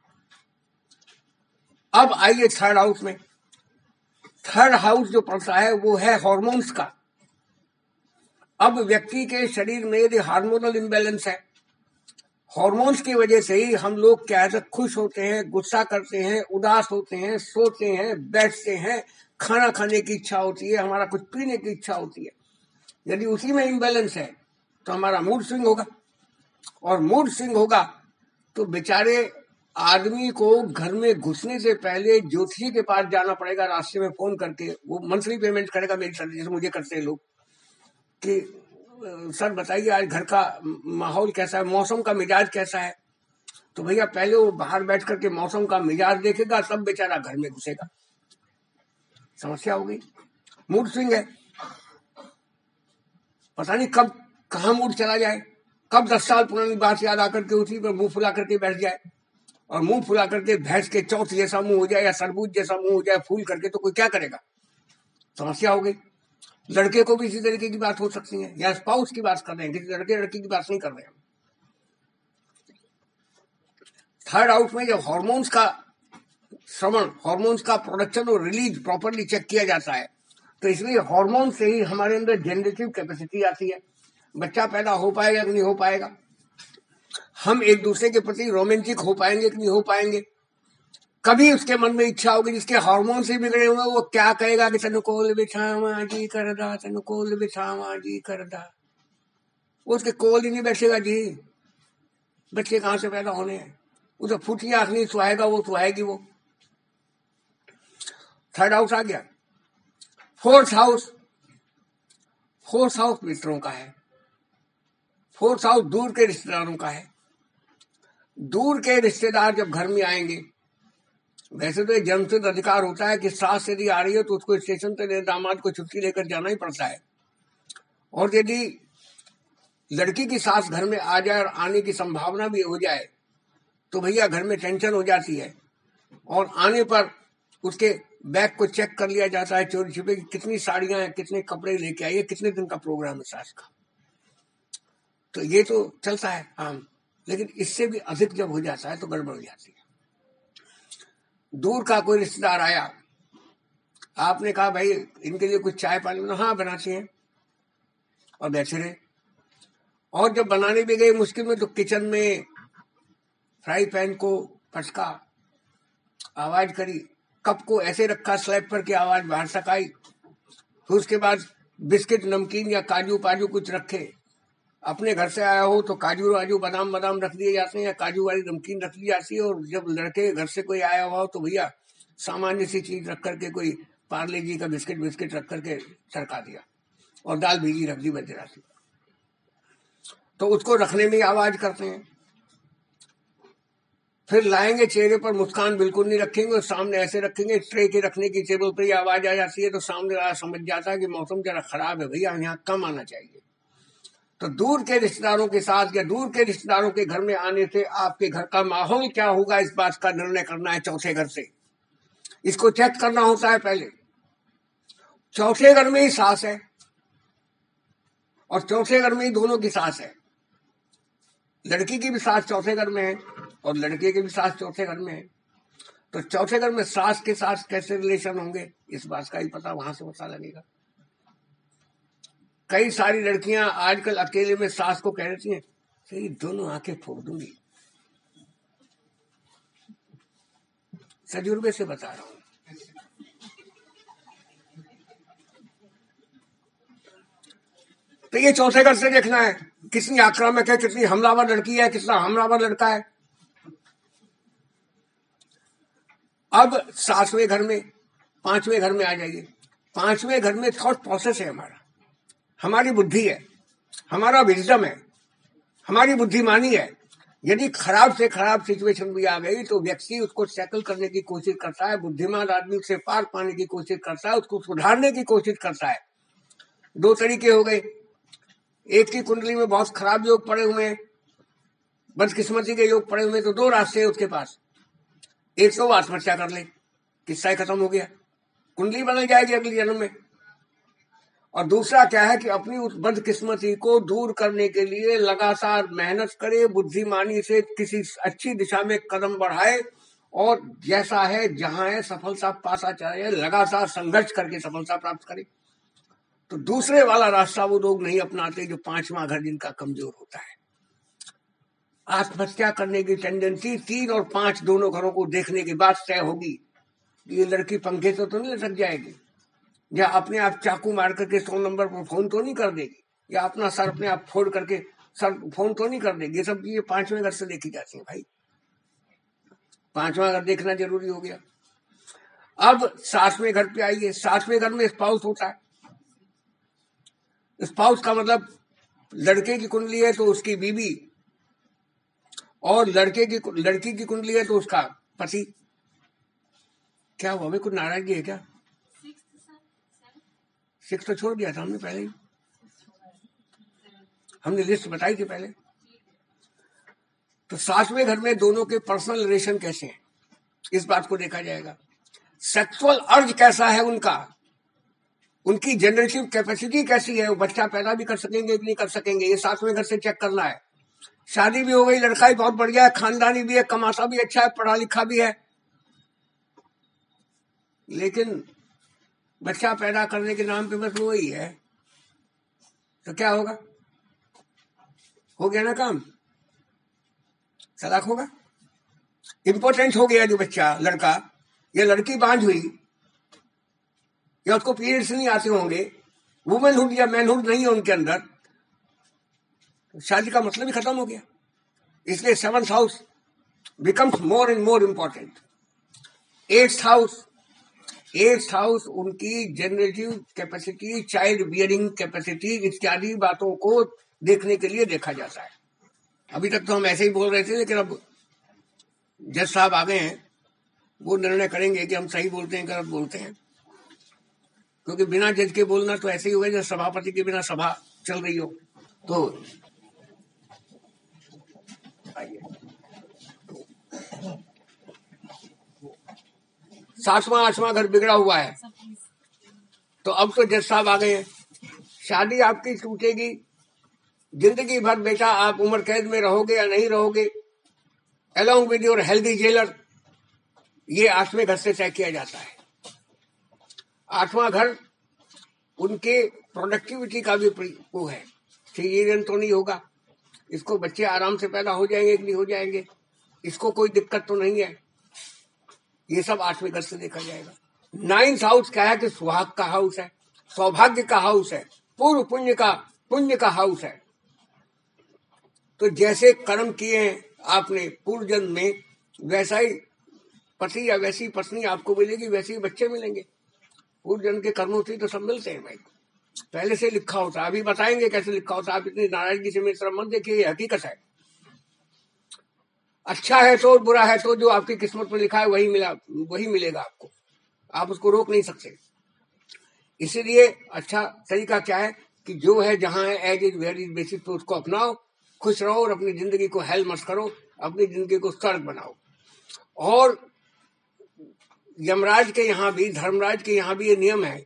अब आइए थर्ड हाउस में। थर्ड हाउस जो पड़ता है वो है हार्मोन्स का। अब व्यक्ति के शरीर में यदि हार्मोनल इम्बैलेंस है, हार्मोन्स की वजह से ही हम लोग क्या है, खुश होते हैं, गुस्सा करते हैं, उदास होते हैं, सोते हैं, बैठते हैं, खाना खाने की इच्छा होती है, हमारा कुछ पीने की इच्छा होती है। यदि उसी में इम्बैलेंस है तो हमारा मूड स्विंग होगा, और मूड स्विंग होगा तो बेचारे आदमी को घर में घुसने से पहले ज्योतिषी के पास जाना पड़ेगा, रास्ते में फोन करके। वो मंथली पेमेंट करेगा मेरी तरफ, जैसे मुझे करते हैं लोग, कि सर बताइए आज घर का माहौल कैसा है, मौसम का मिजाज कैसा है। तो भैया पहले वो बाहर बैठ करके मौसम का मिजाज देखेगा, तब बेचारा घर में घुसेगा। समस्या हो गई, मूड स्विंग है। पता नहीं कब कहाँ मूड चला जाए, कब दस साल पुरानी बात याद आकर के उसी पर मुंह फुला करके बैठ जाए, और मुंह फुला करके भैंस के चौथ जैसा मुंह हो जाए या तरबूज जैसा मुंह हो जाए फूल करके, तो कोई क्या करेगा? समस्या हो गई। लड़के को भी इसी तरीके की बात हो सकती है, या स्पाउस की बात कर रहे हैं, किसी लड़के लड़की की बात नहीं कर रहे हैं। थर्ड हाउस में जब हार्मोन्स का श्रवण, हार्मोन्स का प्रोडक्शन और रिलीज प्रॉपरली चेक किया जाता है, तो इसलिए हार्मोन से ही हमारे अंदर जनरेटिव कैपेसिटी आती है। बच्चा पैदा हो पाएगा कि नहीं हो पाएगा, हम एक दूसरे के प्रति रोमांटिक हो पाएंगे कि नहीं हो पाएंगे। कभी उसके मन में इच्छा होगी, जिसके हार्मोन से बिगड़े हुए, वो क्या कहेगा कि तनु कोल बिछावा जी करदा, तनु कोल बिछावा जी करदा। वो उसके कोल ही नहीं बैठेगा जी, बच्चे कहाँ से पैदा होने हैं? उसे फूटी आंख नहीं सुहाएगा वो, सुहाएगी वो। थर्ड हाउस आ गया। फोर्थ हाउस, फोर्थ हाउस मित्रों का है। फोर्थ हाउस दूर के रिश्तेदारों का है। दूर के रिश्तेदार जब घर में आएंगे, वैसे तो एक जन्मसिद्ध अधिकार होता है कि सास यदि आ रही है तो उसको स्टेशन पे दामाद को छुट्टी लेकर जाना ही पड़ता है। और यदि लड़की की सास घर में आ जाए और आने की संभावना भी हो जाए तो भैया घर में टेंशन हो जाती है। और आने पर उसके बैग को चेक कर लिया जाता है चोरी छिपे कि कितनी साड़ियां हैं, कितने कपड़े लेके आई है, कितने दिन का प्रोग्राम है सास का। तो ये तो चलता है आम, लेकिन इससे भी अधिक जब हो जाता है तो गड़बड़ हो जाती है। दूर का कोई रिश्तेदार आया, आपने कहा भाई इनके लिए कुछ चाय पानी बना, हाँ बनाते हैं, और बैठे रहे। और जब बनाने भी गए मुश्किल में तो किचन में फ्राई पैन को पटका, आवाज करी, कप को ऐसे रखा स्लैब पर कि आवाज बाहर तक आई। फिर उसके बाद बिस्किट नमकीन या काजू पाजू कुछ रखे। अपने घर से आया हो तो काजू वाजू बादाम बादाम रख दिए जाते हैं या काजू वाली नमकीन रख दी जाती है। और जब लड़के घर से कोई आया हुआ हो तो भैया सामान्य सी चीज रख करके कोई पार्ले जी का बिस्किट बिस्किट रख करके सरका दिया और दाल भीजी रख दी बच राशि। तो उसको रखने में आवाज करते हैं। फिर लाएंगे, चेहरे पर मुस्कान बिल्कुल नहीं रखेंगे और सामने ऐसे रखेंगे ट्रे के रखने की टेबल पर आवाज आ जाती है तो सामने वाला समझ जाता है कि मौसम जरा खराब है भैया, यहाँ कम आना चाहिए। तो दूर के रिश्तेदारों के साथ या दूर के रिश्तेदारों के घर में आने से आपके घर का माहौल क्या होगा, इस बात का निर्णय करना है चौथे घर से। इसको चेक करना होता है पहले। चौथे घर में ही सास है और चौथे घर में ही दोनों की सास है। लड़की की भी सास चौथे घर में है और लड़के की भी सास चौथे घर में है। तो चौथे घर में सास के साथ कैसे रिलेशन होंगे, इस बात का ही पता वहां से पता लगेगा। कई सारी लड़कियां आजकल अकेले में सास को कह रही हैं तेरी दोनों आंखें फोड़ दूंगी। तजुर्बे से बता रहा हूं। तो ये चौथे घर से देखना है कितनी आक्रामक है, कितनी हमलावर लड़की है, कितना हमलावर लड़का है। अब सातवें घर में, पांचवें घर में आ जाइए। पांचवें घर में थॉट प्रोसेस है हमारा, हमारी बुद्धि है, हमारा विजडम है, हमारी बुद्धिमानी है। यदि खराब से खराब सिचुएशन भी आ गई तो व्यक्ति उसको टैकल करने की कोशिश करता है। बुद्धिमान आदमी उससे पार पाने की कोशिश करता है, उसको सुधारने की कोशिश करता है। दो तरीके हो गए, एक की कुंडली में बहुत खराब योग पड़े हुए हैं, बदकिस्मती के योग पड़े हुए हैं, तो दो रास्ते हैं उसके पास। एक तो आत्महत्या कर ले, किस्सा खत्म हो गया, कुंडली बदल जाएगी अगले जन्म में। और दूसरा क्या है कि अपनी उस बदकिस्मती को दूर करने के लिए लगातार मेहनत करे, बुद्धिमानी से किसी अच्छी दिशा में कदम बढ़ाए और जैसा है जहां है सफलता पासा चाहे, लगातार संघर्ष करके सफलता प्राप्त करे। तो दूसरे वाला रास्ता वो लोग नहीं अपनाते जो पांचवा घर जिनका कमजोर होता है। आत्महत्या करने की टेंडेंसी तीन और पांच दोनों घरों को देखने के बाद तय होगी। ये लड़की पंखे से तो नहीं लटक जाएगी, या अपने आप चाकू मार करके सौ नंबर पर फोन तो नहीं कर देगी, या अपना सर अपने आप फोड़ करके सर फोन तो नहीं कर देगी। ये सब चीजें पांचवें घर से देखी जाती है भाई। पांचवा घर देखना जरूरी हो गया। अब सातवें घर पे आइए। सातवें घर में स्पाउस होता है। स्पाउस का मतलब लड़के की कुंडली है तो उसकी बीवी, और लड़के की लड़की की कुंडली है तो उसका पति। क्या हुआ भाई, कुछ नाराजगी है क्या? सिक्स तो छोड़ दिया था हमने पहले ही, हमने लिस्ट बताई थी पहले। तो सातवें घर में दोनों के पर्सनल रिलेशन कैसे हैं, इस बात को देखा जाएगा। सेक्सुअल अर्ज कैसा है उनका, उनकी जनरेटिव कैपेसिटी कैसी है, वो बच्चा पैदा भी कर सकेंगे कि नहीं कर सकेंगे, ये सातवें घर से चेक करना है। शादी भी हो गई, लड़का भी बहुत बढ़िया है, खानदानी भी है, कमाता भी अच्छा है, पढ़ा लिखा भी है, लेकिन बच्चा पैदा करने के नाम पे बस वो ही है, तो क्या होगा? हो गया ना काम, तलाक होगा। इंपॉर्टेंट हो गया जो बच्चा, लड़का या लड़की बांझ हुई, या उसको पीरियड्स नहीं आते होंगे, वुमेनहुड या मैनहुड नहीं है उनके अंदर, तो शादी का मतलब ही खत्म हो गया। इसलिए seventh house becomes more and more important. Eighth house eighth house उनकी generative capacity, child bearing capacity इत्यादि बातों को देखने के लिए देखा जाता है। अभी तक तो हम ऐसे ही बोल रहे थे, लेकिन अब जज साहब आ गए हैं, वो निर्णय करेंगे कि हम सही बोलते हैं गलत बोलते हैं। क्योंकि बिना जज के बोलना तो ऐसे ही होगा जैसे सभापति के बिना सभा चल रही हो। तो सातवां आठवां घर बिगड़ा हुआ है, तो अब तो जज साहब आ गए हैं। शादी आपकी टूटेगी, जिंदगी भर बेटा आप उम्र कैद में रहोगे या नहीं रहोगे, along with your healthy jailer, ये आठवें घर से तय किया जाता है। आठवां घर उनके प्रोडक्टिविटी का भी वो है, सीजरियन तो नहीं होगा, इसको बच्चे आराम से पैदा हो जाएंगे कि नहीं हो जाएंगे, इसको कोई दिक्कत तो नहीं है, ये सब आठवें घर से देखा जाएगा। नाइन्थ हाउस क्या है कि सुहाग का हाउस है, सौभाग्य का हाउस है, पूर्व पुण्य का पुण्य का हाउस है। तो जैसे कर्म किए हैं आपने पूर्व जन्म में, वैसा ही पति या वैसी पत्नी आपको मिलेगी, वैसे ही बच्चे मिलेंगे। पूर्व जन्म के कर्मों से तो सब मिलते हैं भाई, पहले से लिखा होता है। अभी बताएंगे कैसे लिखा होता है, आप इतनी नाराजगी से मेरी तरफ मत देखिए, ये हकीकत है। अच्छा है तो, बुरा है तो, जो आपकी किस्मत में लिखा है वही मिला वही मिलेगा आपको, आप उसको रोक नहीं सकते। इसीलिए अच्छा तरीका क्या है कि जो है जहां है as is where is basis पे उसको अपनाओ, खुश रहो और अपनी जिंदगी को हेल मत करो, अपनी जिंदगी को स्वर्ग बनाओ। और यमराज के यहाँ भी, धर्मराज के यहाँ भी ये नियम है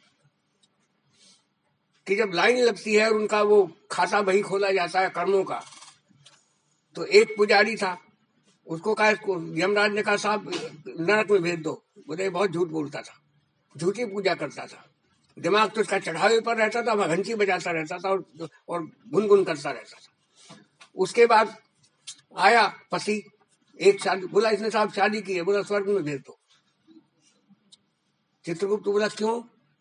कि जब लाइन लगती है और उनका वो खाता बही खोला जाता है कर्मों का, तो एक पुजारी था, उसको कहा, यमराज ने कहा साहब नरक में भेज दो। बोले बहुत झूठ बोलता था, झूठी पूजा करता था, दिमाग तो उसका चढ़ावे पर रहता था, वह घंटी बजाता रहता था और, और गुनगुन करता रहता था। उसके बाद आया पति, एक शादी, बोला इसने साहब शादी की है, बोला स्वर्ग में भेज दो। चित्रगुप्त बोला क्यों,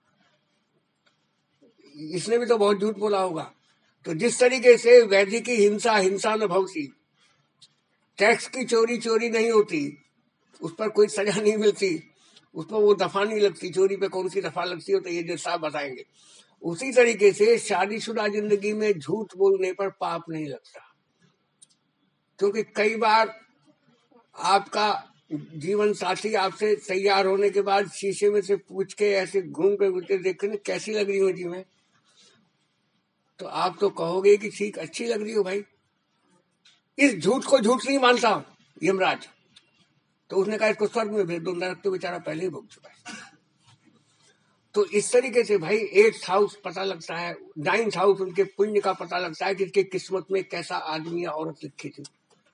इसने भी तो बहुत झूठ बोला होगा। तो जिस तरीके से वैदिक की हिंसा हिंसा न भवसी, टैक्स की चोरी चोरी नहीं होती, उस पर कोई सजा नहीं मिलती, उस पर वो दफा नहीं लगती, चोरी पे कौन सी दफा लगती हो, तो ये जज साहब बताएंगे। उसी तरीके से शादीशुदा जिंदगी में झूठ बोलने पर पाप नहीं लगता, क्योंकि कई बार आपका जीवन साथी आपसे तैयार होने के बाद शीशे में से पूछ के ऐसे घूम के घूम के देखने कैसी लग रही हो जी मैं, तो आप तो कहोगे कि ठीक अच्छी लग रही हो भाई। इस झूठ को झूठ नहीं मानता यमराज, तो उसने कहा इसको स्वर्ग में भेज दो, नरक तो बेचारा पहले ही भोग चुका है। तो इस तरीके से भाई एट्थ हाउस पता लगता है, नाइन्थ हाउस उनके पुण्य का पता लगता है कि इसके किस्मत में कैसा आदमी या औरत लिखी थी।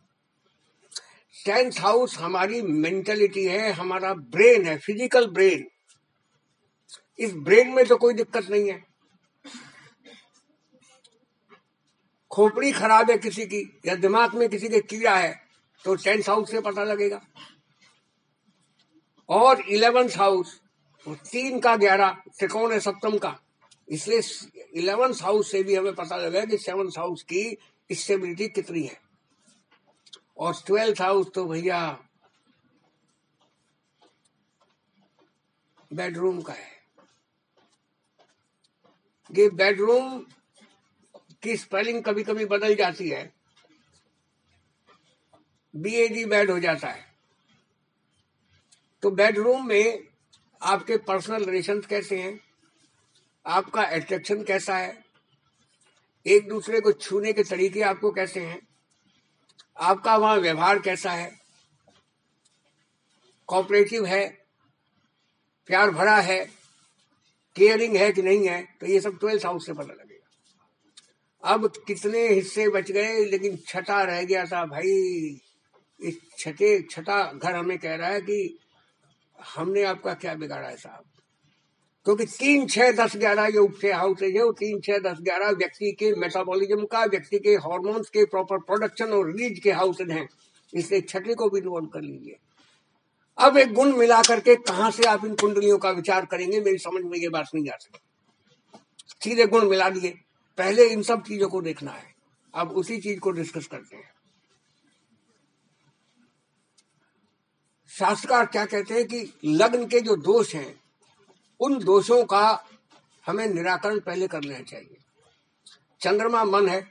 टेंथ हाउस हमारी मेंटलिटी है, हमारा ब्रेन है, फिजिकल ब्रेन। इस ब्रेन में तो कोई दिक्कत नहीं है, खोपड़ी खराब है किसी की या दिमाग में किसी के कीड़ा है तो टेंथ हाउस से पता लगेगा। और इलेवेंथ हाउस तीन का ग्यारह त्रिकोण है सप्तम का, इसलिए इलेवेंथ हाउस से भी हमें पता लगा कि सेवंथ हाउस की स्टेबिलिटी कितनी है। और ट्वेल्थ हाउस तो भैया बेडरूम का है। ये बेडरूम की स्पेलिंग कभी कभी बदल जाती है, बीएडी बेड हो जाता है। तो बेडरूम में आपके पर्सनल रिलेशंस कैसे हैं, आपका अट्रैक्शन कैसा है, एक दूसरे को छूने के तरीके आपको कैसे हैं, आपका वहां व्यवहार कैसा है, कोऑपरेटिव है, प्यार भरा है, केयरिंग है कि नहीं है, तो ये सब ट्वेल्थ हाउस से पता लगेगा। अब कितने हिस्से बच गए, लेकिन छठा रह गया था भाई। इस छठे छठा घर हमें कह रहा है कि हमने आपका क्या बिगाड़ा है साहब, क्योंकि तीन छह दस ग्यारह ये उपसे हाउस है, जो तीन छह दस ग्यारह व्यक्ति के मेटाबॉलिज्म का, व्यक्ति के हार्मोन्स के प्रॉपर प्रोडक्शन और रिलीज के हाउस हैं, इसलिए छठे को भी नोट कर लीजिए। अब एक गुण मिला करके कहां से आप इन कुंडलियों का विचार करेंगे, मेरी समझ में ये बात नहीं आ सकती। सीधे गुण मिला दिए, पहले इन सब चीजों को देखना है, अब उसी चीज को डिस्कस करते हैं। शास्त्रकार क्या कहते हैं कि लग्न के जो दोष हैं उन दोषों का हमें निराकरण पहले कर लेना चाहिए। चंद्रमा मन है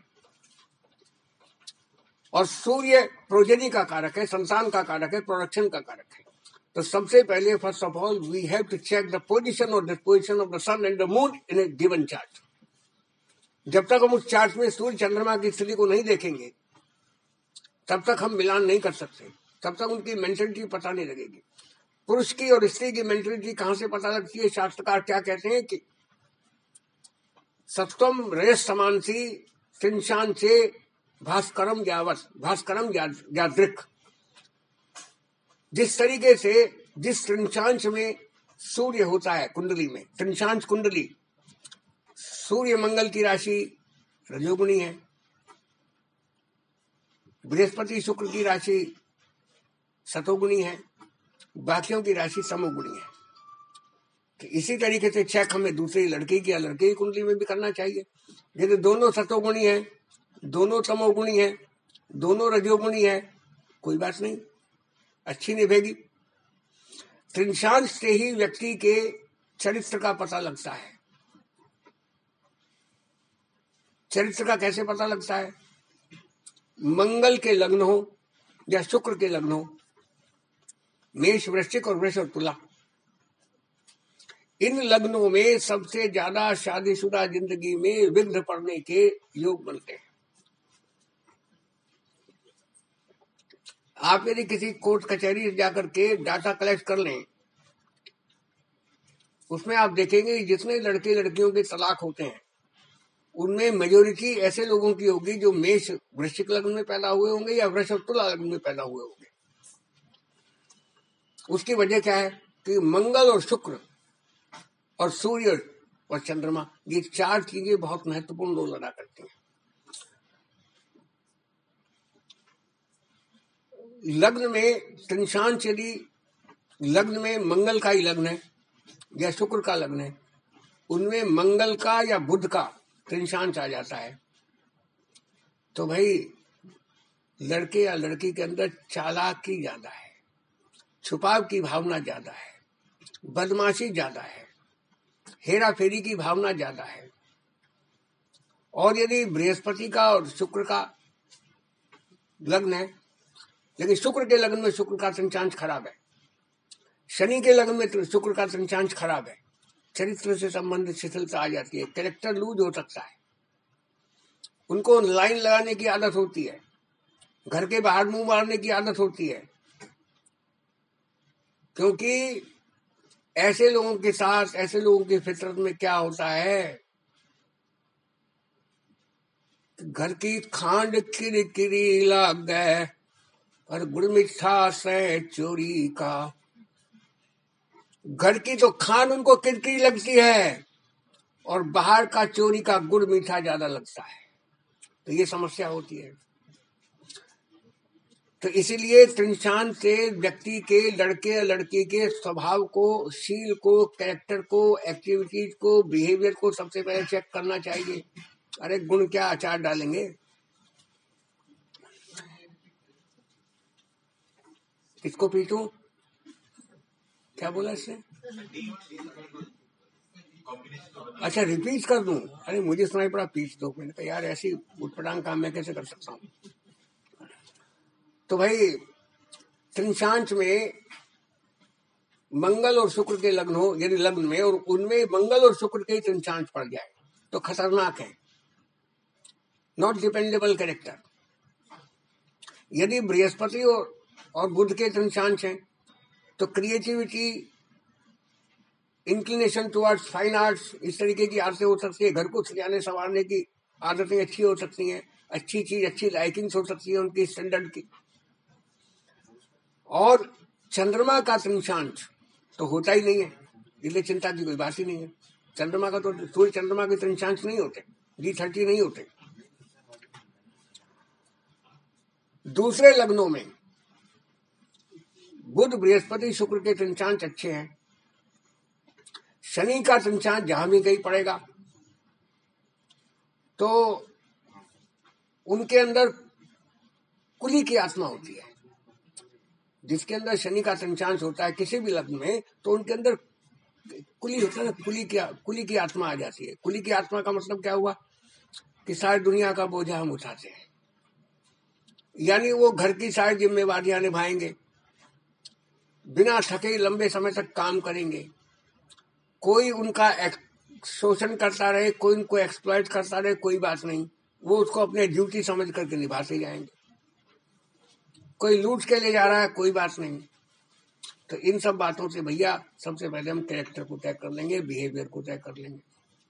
और सूर्य प्रोजेनी का कारक है, संतान का कारक है, प्रोडक्शन का कारक है। तो सबसे पहले first of all we have to check the position और disposition of the sun and the moon in a given chart. जब तक हम उस चार्ट में सूर्य चंद्रमा की स्थिति को नहीं देखेंगे तब तक हम मिलान नहीं कर सकते, तब तक उनकी मेंटलिटी पता नहीं लगेगी। पुरुष की और स्त्री की मेंटलिटी कहां से पता लगती है? शास्त्रकार क्या कहते हैं कि सत्वम रेस समानसी त्रिंशान से भास्करम यावत भास्करम यादृक। जिस तरीके से जिस त्रिंशांश में सूर्य होता है कुंडली में, त्रिंशांश कुंडली, सूर्य मंगल की राशि रजोगुणी है, बृहस्पति शुक्र की राशि सतोगुणी है, बाकियों की राशि तमोगुणी है। तो इसी तरीके से चेक हमें दूसरी लड़की की या लड़के की कुंडली में भी करना चाहिए। यदि दोनों सतोगुणी है, दोनों तमोगुणी है, दोनों रजोगुणी है, कोई बात नहीं, अच्छी निभेगी। त्रिंशांश से ही व्यक्ति के चरित्र का पता लगता है। चरित्र का कैसे पता लगता है? मंगल के लग्न हो या शुक्र के लग्न हो, मेष वृश्चिक और वृष और तुला, इन लग्नों में सबसे ज्यादा शादीशुदा जिंदगी में विघ्न पड़ने के योग बनते हैं। आप यदि किसी कोर्ट कचहरी जाकर के डाटा कलेक्ट कर लें, उसमें आप देखेंगे जितने लड़के लड़कियों के तलाक होते हैं उनमें मेजोरिटी ऐसे लोगों की होगी जो मेष वृश्चिक लग्न में पैदा हुए होंगे या वृष और तुला लग्न में पैदा हुए होंगे। उसकी वजह क्या है कि मंगल और शुक्र और सूर्य और चंद्रमा, ये चार चीजें बहुत महत्वपूर्ण रोल अदा करती हैं। लग्न में त्रिंशांश यदि लग्न में मंगल का ही लग्न है या शुक्र का लग्न है, उनमें मंगल का या बुध का त्रिंशांश आ जाता है, तो भाई लड़के या लड़की के अंदर चालाकी ज्यादा है, छुपाव की भावना ज्यादा है, बदमाशी ज्यादा है, हेरा फेरी की भावना ज्यादा है। और यदि बृहस्पति का और शुक्र का लग्न है, लेकिन शुक्र के लग्न में शुक्र का त्रिंशांश खराब है, शनि के लग्न में शुक्र का त्रिंशांश खराब है, चरित्र से संबंधित शिथिलता आ जाती है, कैरेक्टर लूज हो सकता है, उनको लाइन लगाने की आदत होती है, घर के बाहर मुंह मारने की आदत होती है, क्योंकि ऐसे लोगों के साथ, ऐसे लोगों की फितरत में क्या होता है, घर की खांड किरी किरी लाग गए और गुड़ मीठा से चोरी का। घर की तो खांड उनको किरकिरी लगती है और बाहर का चोरी का गुड़ मीठा ज्यादा लगता है, तो ये समस्या होती है। तो इसीलिए त्रिंशांश से व्यक्ति के, लड़के या लड़की के स्वभाव को, शील को, कैरेक्टर को, एक्टिविटीज को, बिहेवियर को सबसे पहले चेक करना चाहिए। अरे गुण क्या अचार डालेंगे? किसको पीटूं? क्या बोला इसने? अच्छा रिपीट कर दूं? अरे मुझे सुनाई पड़ा पीट दो। मैंने कहा यार ऐसी उटपटांग काम मैं कैसे कर सकता हूँ। तो भाई त्रिंशांश में मंगल और शुक्र के लग्न हो, यदि लग्न में और उनमें मंगल और शुक्र के त्रिंशांश पड़ जाए तो खतरनाक है, नॉट डिपेंडेबल कैरेक्टर। यदि बृहस्पति और, और बुध के त्रिंशांश हैं तो creativity, inclination towards fine arts, इस तरीके की आदतें हो सकती है। घर को सजाने संवारने की आदतें अच्छी हो सकती हैं, अच्छी चीज, अच्छी लाइकिंग्स हो सकती है उनकी स्टैंडर्ड की। और चंद्रमा का त्रिंशांश तो होता ही नहीं है, इसलिए चिंता की कोई बात ही नहीं है। चंद्रमा का तो, सूर्य चंद्रमा के त्रिंशांश नहीं होते, डी थर्टी नहीं होते। दूसरे लग्नों में बुध, बृहस्पति, शुक्र के त्रिंशांश अच्छे हैं। शनि का त्रिंशांश जहां भी कहीं पड़ेगा तो उनके अंदर कुली की आत्मा होती है, जिसके अंदर शनि का संचांश होता है किसी भी लग्न में, तो उनके अंदर कुली होता है ना, कुली की कुली की आत्मा आ जाती है। कुली की आत्मा का मतलब क्या हुआ कि सारी दुनिया का बोझा हम उठाते हैं, यानी वो घर की सारी जिम्मेवारियां निभाएंगे, बिना थके लंबे समय तक काम करेंगे, कोई उनका शोषण करता रहे, कोई उनको एक्सप्लॉइट करता रहे, कोई बात नहीं, वो उसको अपने ड्यूटी समझ करके निभाते जाएंगे। कोई लूट के ले जा रहा है, कोई बात नहीं। तो इन सब बातों से भैया सबसे पहले हम कैरेक्टर को तय कर लेंगे, बिहेवियर को तय कर लेंगे।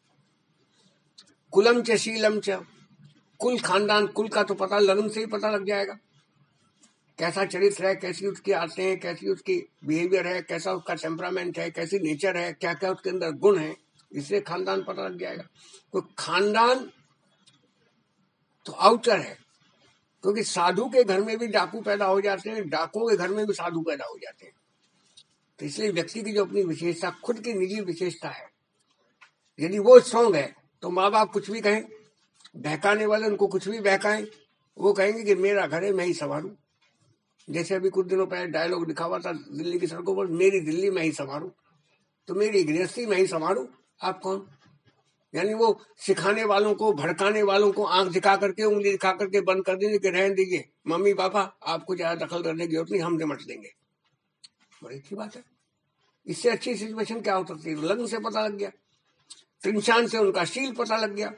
कुलम च शीलम च, कुल खानदान, कुल का तो पता लग्न से ही पता लग जाएगा, कैसा चरित्र है, कैसी उसकी आदतें हैं, कैसी उसकी बिहेवियर है, कैसा उसका टेम्परामेंट है, कैसी नेचर है, क्या क्या उसके अंदर गुण है, इससे खानदान पता लग जाएगा। तो खानदान तो आउटर है, क्योंकि साधु के घर में भी डाकू पैदा हो जाते हैं, डाकुओं के घर में भी साधु पैदा हो जाते हैं। तो इसलिए व्यक्ति की जो अपनी विशेषता, खुद की निजी विशेषता है, यदि वो स्ट्रॉन्ग है तो माँ बाप कुछ भी कहें, बहकाने वाले उनको कुछ भी बहकाएं, वो कहेंगे कि मेरा घर है, मैं ही संभालूं। जैसे अभी कुछ दिनों पहले डायलॉग लिखा हुआ था दिल्ली की सड़कों पर, मेरी दिल्ली मैं ही संभालूं, तो मेरी गृहस्थी मैं ही संभालूं, आप कौन? यानी वो सिखाने वालों को, भड़काने वालों को आंख दिखा करके, उंगली दिखा करके बंद कर देंगे कि रहने दीजिए मम्मी पापा, आपको ज्यादा दखल करने की जरूरत नहीं, हम निमट देंगे। बड़ी अच्छी बात है। इससे अच्छी सिचुएशन क्या हो सकती है? लग्न से पता लग गया, त्रिंशान से उनका शील पता लग गया।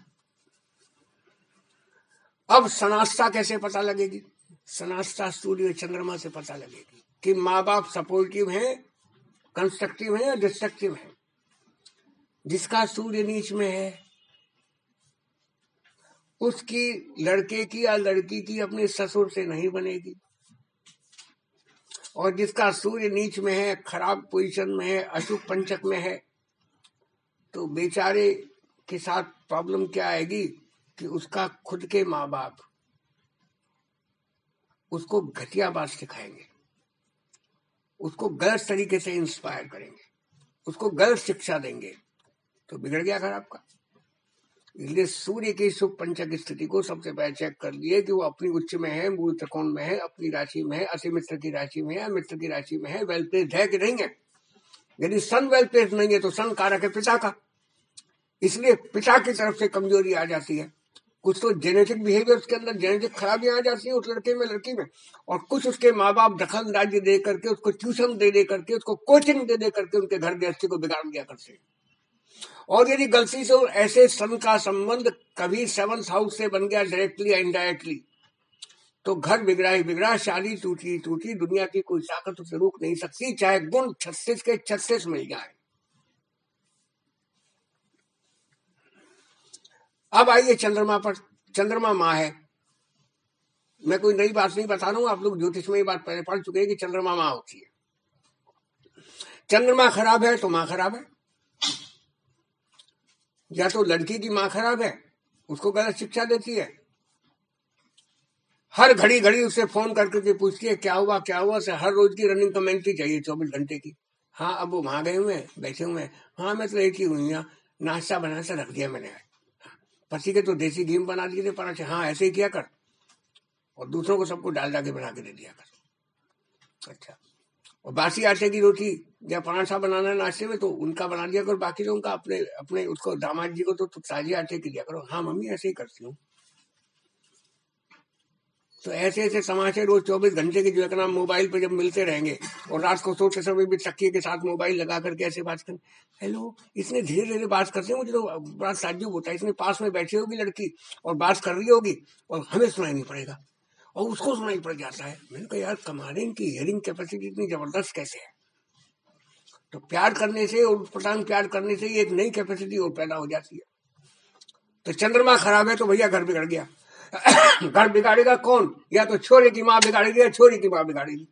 अब सनास्ता कैसे पता लगेगी? सनास्ता सूर्य चंद्रमा से पता लगेगी कि माँ बाप सपोर्टिव हैं, कंस्ट्रक्टिव हैं या डिस्ट्रक्टिव हैं। जिसका सूर्य नीच में है उसकी लड़के की या लड़की की अपने ससुर से नहीं बनेगी, और जिसका सूर्य नीच में है, खराब पोजीशन में है, अशुभ पंचक में है, तो बेचारे के साथ प्रॉब्लम क्या आएगी कि उसका खुद के माँ बाप उसको घटिया बात सिखाएंगे, उसको गलत तरीके से इंस्पायर करेंगे, उसको गलत शिक्षा देंगे, तो बिगड़ गया घर आपका। इसलिए सूर्य की शुभ पंचक स्थिति को सबसे पहले चेक कर लिए कि वो अपनी उच्च में है, मूल त्रिकोण में है, अपनी राशि में है, अति मित्र की राशि में है, मित्र की राशि में है, वेल प्लेस्ड है कि नहीं है। यदि सन वेल प्लेस्ड नहीं है तो सन कारक है पिता का, इसलिए पिता की तरफ से कमजोरी आ जाती है। कुछ तो जेनेटिक बिहेवियर उसके अंदर, जेनेटिक खराबियां आ जाती है उस लड़के में, लड़की में, और कुछ उसके माँ बाप दखल अंदाजी दे करके, उसको ट्यूशन दे दे करके, उसको कोचिंग दे दे करके उनके घर गृहस्थी को बिगाड़ दिया करते हैं। और यदि गलती से ऐसे सन का संबंध कभी सेवंथ हाउस से बन गया डायरेक्टली या इनडायरेक्टली, तो घर बिगड़ा ही बिगड़ा, शादी टूटी टूटी, दुनिया की कोई ताकत उसे रोक नहीं सकती, चाहे गुण छत्तीस के छत्तीस मिल जाए। अब आइए चंद्रमा पर। चंद्रमा माँ है, मैं कोई नई बात नहीं बता रहा हूं, आप लोग ज्योतिष में ये बात पहले पढ़ चुके हैं कि चंद्रमा माँ होती है। चंद्रमा खराब है तो माँ खराब है, या तो लड़की की माँ खराब है, उसको गलत शिक्षा देती है, हर घड़ी घड़ी उसे फोन करके के पूछती है क्या हुआ क्या हुआ, से हर रोज की रनिंग कमेंट्री चाहिए चौबीस घंटे की। हाँ अब वो वहां गए हुए हैं, बैठे हुए हैं, हाँ मैं तो एक ही हुई, नाश्ता बना से रख दिया मैंने, पति के तो देसी घी बना दिए थे पराठे, हाँ ऐसे ही किया कर, और दूसरों को सबको डालडा के बना के दे दिया कर। अच्छा, और बासी आटे की रोटी या पराठा बनाना नाश्ते में तो उनका बना दिया करो, बाकी लोगों का अपने अपने उसको दामाद जी को तो ताजे आटे की दिया करो। हाँ मम्मी ऐसे ही करती हूँ। तो ऐसे ऐसे समाचार रोज चौबीस घंटे की जो है ना मोबाइल पे जब मिलते रहेंगे, और रात को सोते समय भी तकिए के साथ मोबाइल लगा करके ऐसे बात करें, हेलो, इसने धीरे धीरे बात करते हैं, मुझे तो बड़ा ताज्जुब होता है, इसने पास में बैठी होगी लड़की और बात कर रही होगी और हमें सुनाई नहीं पड़ेगा और उसको सुनाई पड़ जाता है। मैंने कहा यार कमाल है, इनकी हियरिंग कैपेसिटी इतनी जबरदस्त कैसे है। तो प्यार करने से और प्रधान प्यार करने से एक नई कैपेसिटी और पैदा हो जाती है। तो चंद्रमा खराब है तो भैया घर बिगड़ गया। घर बिगाड़ेगा कौन? या तो छोरे की माँ बिगाड़ेगी या छोरी की माँ बिगाड़ेगी।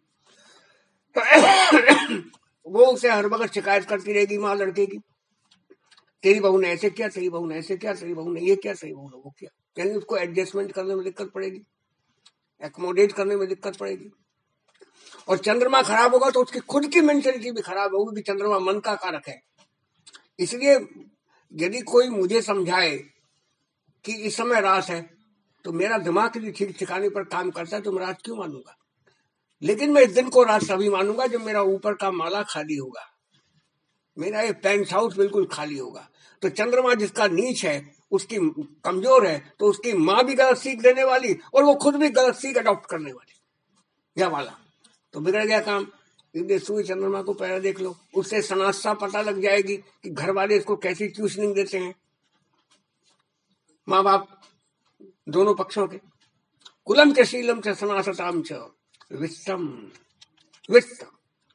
वो उसे हर वक्त शिकायत करती रहेगी माँ लड़के की, तेरी बहू ने ऐसे किया, तेरी बहू ने ऐसे किया, तेरी बहू ने ये किया, तेरी बहू ने वो किया। यानी उसको एडजस्टमेंट करने में दिक्कत पड़ेगी, एकोमोडेट करने में दिक्कत पड़ेगी। और चंद्रमा खराब होगा तो उसकी खुद की मेंटलिटी भी खराब होगी, चंद्रमा मन का कारक है। इसलिए यदि कोई मुझे समझाए कि इस समय रात है तो मेरा दिमाग यदि ठीक ठिकाने पर काम करता है तो मैं रात क्यों मानूंगा। लेकिन मैं इस दिन को रात तभी मानूंगा जब मेरा ऊपर का माला खाली होगा, मेरा ये पेंट हाउस बिल्कुल खाली होगा। तो चंद्रमा जिसका नीच है, उसकी कमजोर है, तो उसकी माँ भी गलत सीख देने वाली और वो खुद भी गलत सीख अडॉप्ट करने वाली, या वाला, तो बिगड़ गया काम। इसलिए सूर्य चंद्रमा को पहले देख लो, उससे सनासा पता लग जाएगी कि घर वाले इसको कैसी ट्यूशनिंग देते हैं, माँ बाप दोनों पक्षों के। कुलम च शीलम च सनासताम च वित्तम वित्त।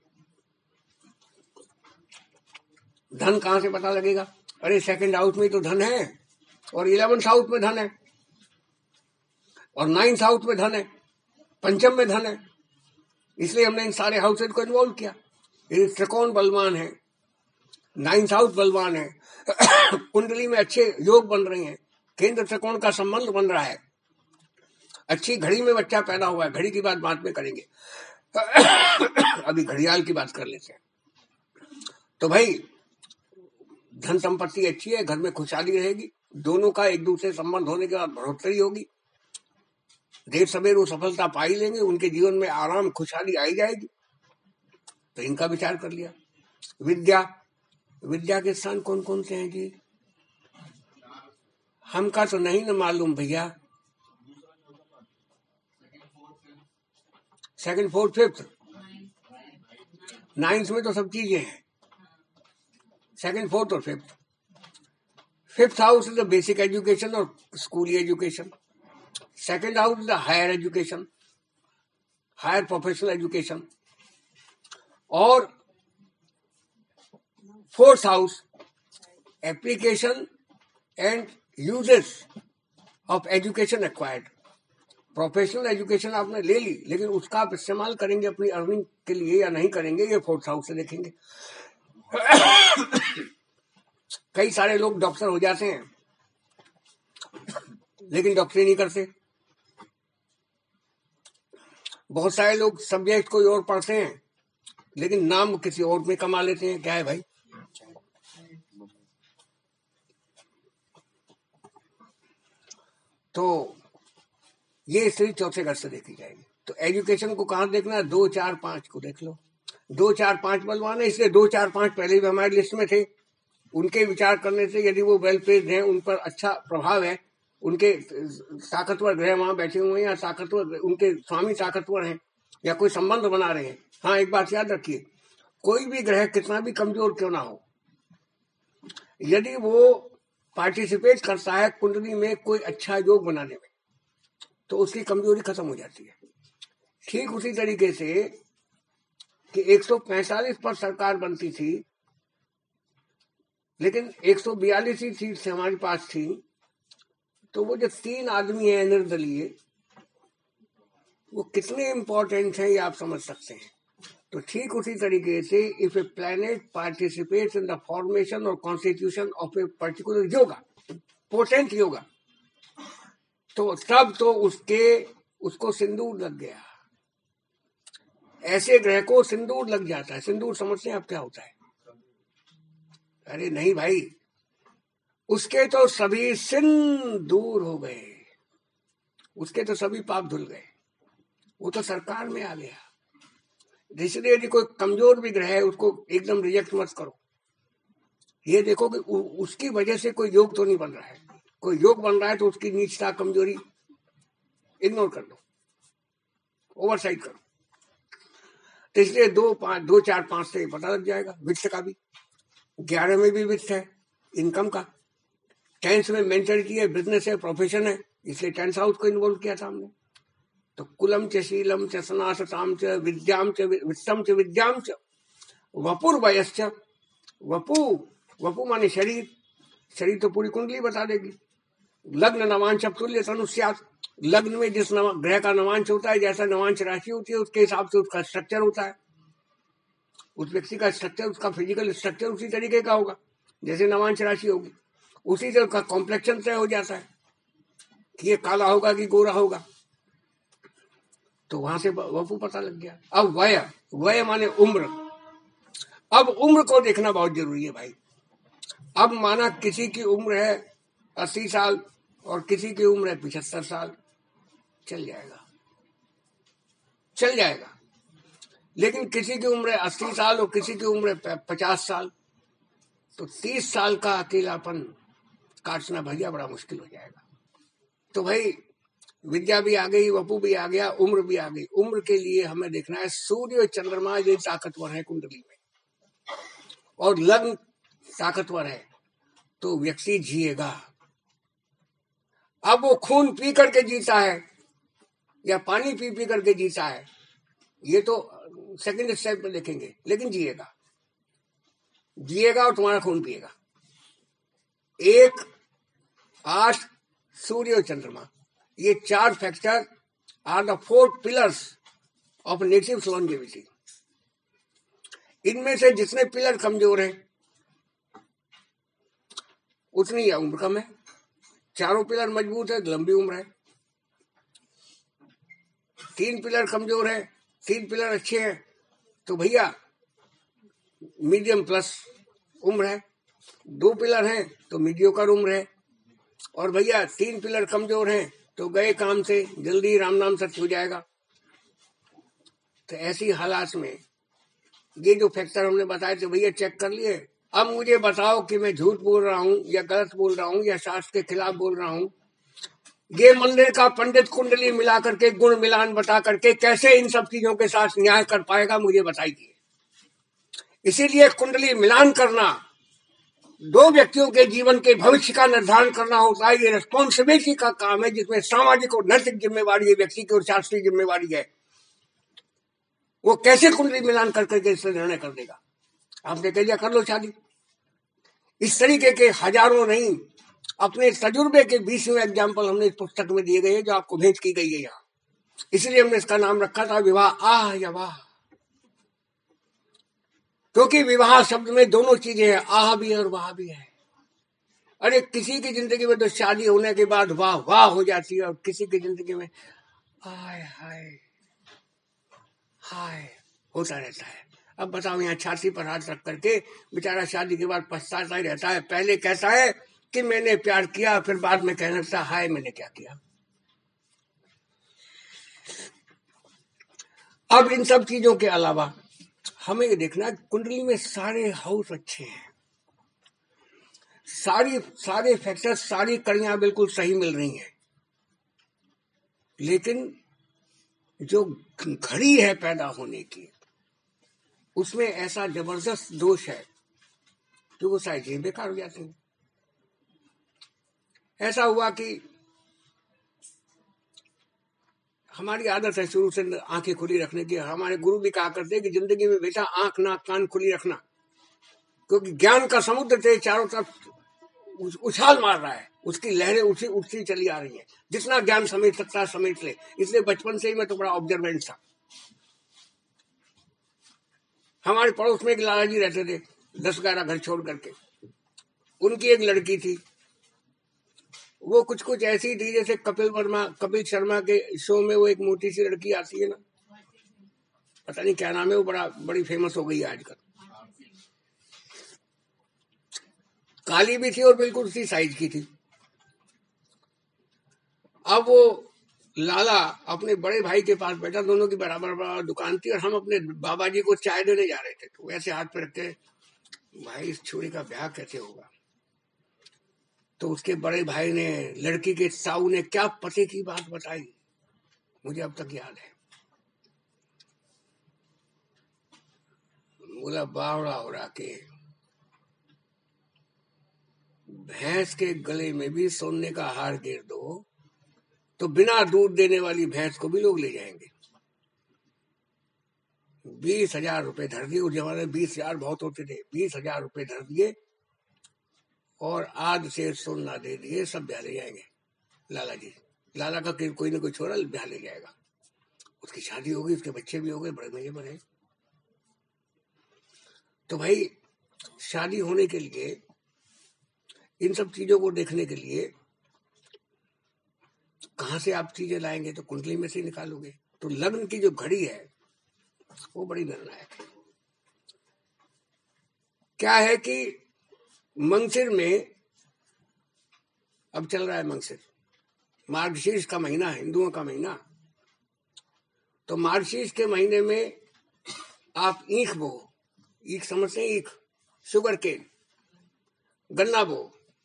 धन कहां से पता लगेगा? अरे सेकंड हाउस में तो धन है, और इलेवेंथ हाउस में धन है, और नाइन्थ हाउस में धन है, पंचम में धन है। इसलिए हमने इन सारे हाउसेज को इन्वॉल्व किया। ये त्रिकोण बलवान है, नाइन्थ हाउस बलवान है, कुंडली में अच्छे योग बन रहे हैं, केंद्र त्रिकोण का संबंध बन रहा है, अच्छी घड़ी में बच्चा पैदा हुआ है। घड़ी की बात बाद में करेंगे, अभी घड़ियाल की बात कर लेते हैं। तो भाई धन संपत्ति अच्छी है, घर में खुशहाली रहेगी, दोनों का एक दूसरे संबंध होने के बाद बढ़ोतरी होगी, देर सवेर वो सफलता पा ही लेंगे, उनके जीवन में आराम खुशहाली आई जाएगी। तो इनका विचार कर लिया। विद्या, विद्या के स्थान कौन कौन से हैं जी? हमका तो नहीं न मालूम भैया। सेकंड फोर्थ फिफ्थ, नाइन्थ में तो सब चीजें हैं, सेकंड फोर्थ और fifth. Fifth house is the basic education और स्कूली education, second house is the higher education, higher professional education, और fourth house application and uses of education acquired. Professional education आपने ले ली, लेकिन उसका आप इस्तेमाल करेंगे अपनी अर्निंग के लिए या नहीं करेंगे, ये फोर्थ हाउस से देखेंगे। कई सारे लोग डॉक्टर हो जाते हैं, लेकिन डॉक्टरी नहीं करते। बहुत सारे लोग सब्जेक्ट कोई और पढ़ते हैं, लेकिन नाम किसी और में कमा लेते हैं। क्या है भाई? तो ये स्थिति चौथे घर से देखी जाएगी। तो एजुकेशन को कहां देखना है? दो चार पांच को देख लो। दो चार पांच बलवान है, इसलिए दो चार पांच पहले भी हमारी लिस्ट में थे। उनके विचार करने से यदि वो वेल प्लेस्ड हैं, उन पर अच्छा प्रभाव है, उनके ताकतवर ग्रह वहां बैठे हुए हैं, या ताकतवर उनके स्वामी ताकतवर हैं, या कोई संबंध बना रहे हैं। हाँ, एक बात याद रखिए, कोई भी ग्रह कितना भी कमजोर क्यों ना हो, यदि वो पार्टिसिपेट करता है कुंडली में कोई अच्छा योग बनाने में, तो उसकी कमजोरी खत्म हो जाती है। ठीक उसी तरीके से कि एक सौ पैंतालीस पर सरकार बनती थी, लेकिन एक सौ बयालीस ही सीट से हमारे पास थी, तो वो जो तीन आदमी है निर्दलीय, वो कितने इंपॉर्टेंट हैं ये आप समझ सकते हैं। तो ठीक उसी तरीके से if a planet participates in the formation और constitution of a particular yoga, potent yoga, तो तब तो उसके उसको सिंदूर लग गया। ऐसे ग्रह को सिंदूर लग जाता है। सिंदूर समझते हैं आप क्या होता है? अरे नहीं भाई, उसके तो सभी सिंदूर हो गए, उसके तो सभी पाप धुल गए, वो तो सरकार में आ गया। इसलिए यदि कोई कमजोर भी ग्रह है, उसको एकदम रिजेक्ट मत करो। ये देखो कि उसकी वजह से कोई योग तो नहीं बन रहा है। कोई योग बन रहा है तो उसकी नीचता कमजोरी इग्नोर कर दो, ओवरसाइड करो। तो इसलिए दो पांच दो चार पांच से पता लग जाएगा। वित्त का भी ग्यारह में भी वित्त है, इनकम का। टेंथ में मेंटलिटी है, बिजनेस है, प्रोफेशन है, इसलिए टेंथ हाउस को इन्वॉल्व किया था हमने। तो कुलम च शीलम च सनासताम च विद्याम च वित्तम च विद्याम च वपुर्वयश्च। वपु वपु माने शरीर, शरीर तो पूरी कुंडली बता देगी। लग्न नवांश तुल्य तनुस्यात्, लग्न में जिस ग्रह का नवांश होता है, जैसा नवांश राशि होती है, उसके हिसाब से उसका स्ट्रक्चर होता है। उस व्यक्ति का स्ट्रक्चर, उसका फिजिकल स्ट्रक्चर उसी तरीके का होगा जैसे नवांश राशि होगी। उसी से उसका कॉम्प्लेक्शन तय हो जाता है कि ये काला होगा कि गोरा होगा। तो वहां से वपु पता लग गया। अब वय, वय माने उम्र। अब उम्र को देखना बहुत जरूरी है भाई। अब माना किसी की उम्र है अस्सी साल और किसी की उम्र है पिछहत्तर साल, चल जाएगा, चल जाएगा। लेकिन किसी की उम्र अस्सी साल और किसी की उम्र पचास साल, तो तीस साल का अकेलापन काटना भैया बड़ा मुश्किल हो जाएगा। तो भाई विद्या भी आ गई, वपू भी आ गया, उम्र भी आ गई। उम्र के लिए हमें देखना है सूर्य और चंद्रमा ये ताकतवर है कुंडली में, और लग्न ताकतवर है, तो व्यक्ति जिएगा। अब वो खून पी करके जीता है या पानी पी पी करके जीता है, ये तो सेकंड स्टेप में देखेंगे, लेकिन जिएगा जिएगा और तुम्हारा खून पिएगा। एक, आठ, सूर्य और चंद्रमा, ये चार factor are the four pillars of native longevity. इनमें से जितने पिलर कमजोर हैं उतनी यह उम्र कम है। चारों पिलर मजबूत है, लंबी उम्र है। तीन पिलर कमजोर है, तीन पिलर अच्छे हैं, तो भैया मीडियम प्लस उम्र है। दो पिलर हैं तो मीडियोकर उम्र है। और भैया तीन पिलर कमजोर हैं तो गए काम से, जल्दी राम नाम सत्य हो जाएगा। तो ऐसी हालात में ये जो फैक्टर हमने बताए थे भैया चेक कर लिए। अब मुझे बताओ कि मैं झूठ बोल रहा हूं या गलत बोल रहा हूं या शास्त्र के खिलाफ बोल रहा हूं। ये मंदिर का पंडित कुंडली मिला करके, गुण मिलान बता करके कैसे इन सब चीजों के साथ न्याय कर पाएगा, मुझे बताइए। इसीलिए कुंडली मिलान करना दो व्यक्तियों के जीवन के भविष्य का निर्धारण करना होता है। ये रिस्पॉन्सिबिलिटी का काम है, जिसमें सामाजिक और नैतिक जिम्मेवारी है, व्यक्ति की और शास्त्रीय जिम्मेवारी है। वो कैसे कुंडली मिलान कर करके इससे निर्णय कर देगा। आपने कह दिया कर लो शादी। इस तरीके के हजारों नहीं, अपने तजुर्बे के बीसवें एग्जाम्पल हमने इस पुस्तक में दिए गए, जो आपको भेंट की गई है यहाँ। इसलिए हमने इसका नाम रखा था विवाह आह या वाह, क्योंकि विवाह शब्द में दोनों चीजें हैं, आह भी है और वाह भी है। अरे किसी की जिंदगी में तो शादी होने के बाद वाह वाह हो जाती है, और किसी की जिंदगी में हाय हाय हाय होता रहता है। अब बताओ, यहाँ छाती पर हाथ रख करके बेचारा शादी के बाद पछताता ही रहता है। पहले कहता है कि मैंने प्यार किया, फिर बाद में कहने लगता हाय मैंने क्या किया। अब इन सब चीजों के अलावा हमें ये देखना है कुंडली में सारे हाउस अच्छे हैं, सारी सारे फैक्टर, सारी कड़ियां बिल्कुल सही मिल रही हैं, लेकिन जो घड़ी है पैदा होने की, उसमें ऐसा जबरदस्त दोष है कि वो सारी बेकार हो जाती है। ऐसा हुआ कि हमारी आदत है शुरू से आंखें खुली रखने की। हमारे गुरु भी कहा करते कि जिंदगी में बेटा आंख नाक कान खुली रखना, क्योंकि ज्ञान का समुद्र तेरे चारों तरफ उछाल मार रहा है, उसकी लहरें उठी उठती चली आ रही हैं। जितना ज्ञान समेट सकता है समेट ले। इसलिए बचपन से ही मैं तो बड़ा ऑब्जर्वेंट था। हमारे पड़ोस में एक लाला जी रहते थे, दस ग्यारह घर छोड़ करके। उनकी एक लड़की थी, वो कुछ कुछ ऐसी थी जैसे कपिल वर्मा कपिल शर्मा के शो में वो एक मोटी सी लड़की आती है ना, पता नहीं क्या नाम है, वो बड़ा बड़ी फेमस हो गई है आजकल। काली भी थी और बिल्कुल उसी साइज की थी। अब वो लाला अपने बड़े भाई के पास बैठा, दोनों की बराबर बराबर दुकान थी, और हम अपने बाबा जी को चाय देने जा रहे थे। तो वैसे हाथ पे रखते, भाई इस छोरी का ब्याह कैसे होगा। तो उसके बड़े भाई ने, लड़की के साऊ ने क्या पति की बात बताई, मुझे अब तक याद है। बोला बावड़ा हो रहा के भैंस के गले में भी सोने का हार गिर दो तो बिना दूध देने वाली भैंस को भी लोग ले जाएंगे। बीस हजार रुपए धर दिए, उस जमाने में बीस हजार बहुत होते थे। बीस हजार रुपए धर दिए और आध से सोना दे दिए, सब ब्याह ले जाएंगे। लाला जी, लाला का कोई ना कोई छोरा ब्याह ले जाएगा। उसकी शादी हो गई, उसके बच्चे भी हो गए, बड़े मजे बने। तो भाई शादी होने के लिए, इन सब चीजों को देखने के लिए कहां से आप चीजें लाएंगे, तो कुंडली में से निकालोगे। तो लग्न की जो घड़ी है वो बड़ी निर्णायक है। क्या है कि मंगसिर में, अब चल रहा है मंगसिर, मार्गशीर्ष का महीना, हिंदुओं का महीना। तो मार्गशीर्ष के महीने में आप ईख बो, ईख समझते हैं, ईख शुगर केन, गन्ना बो,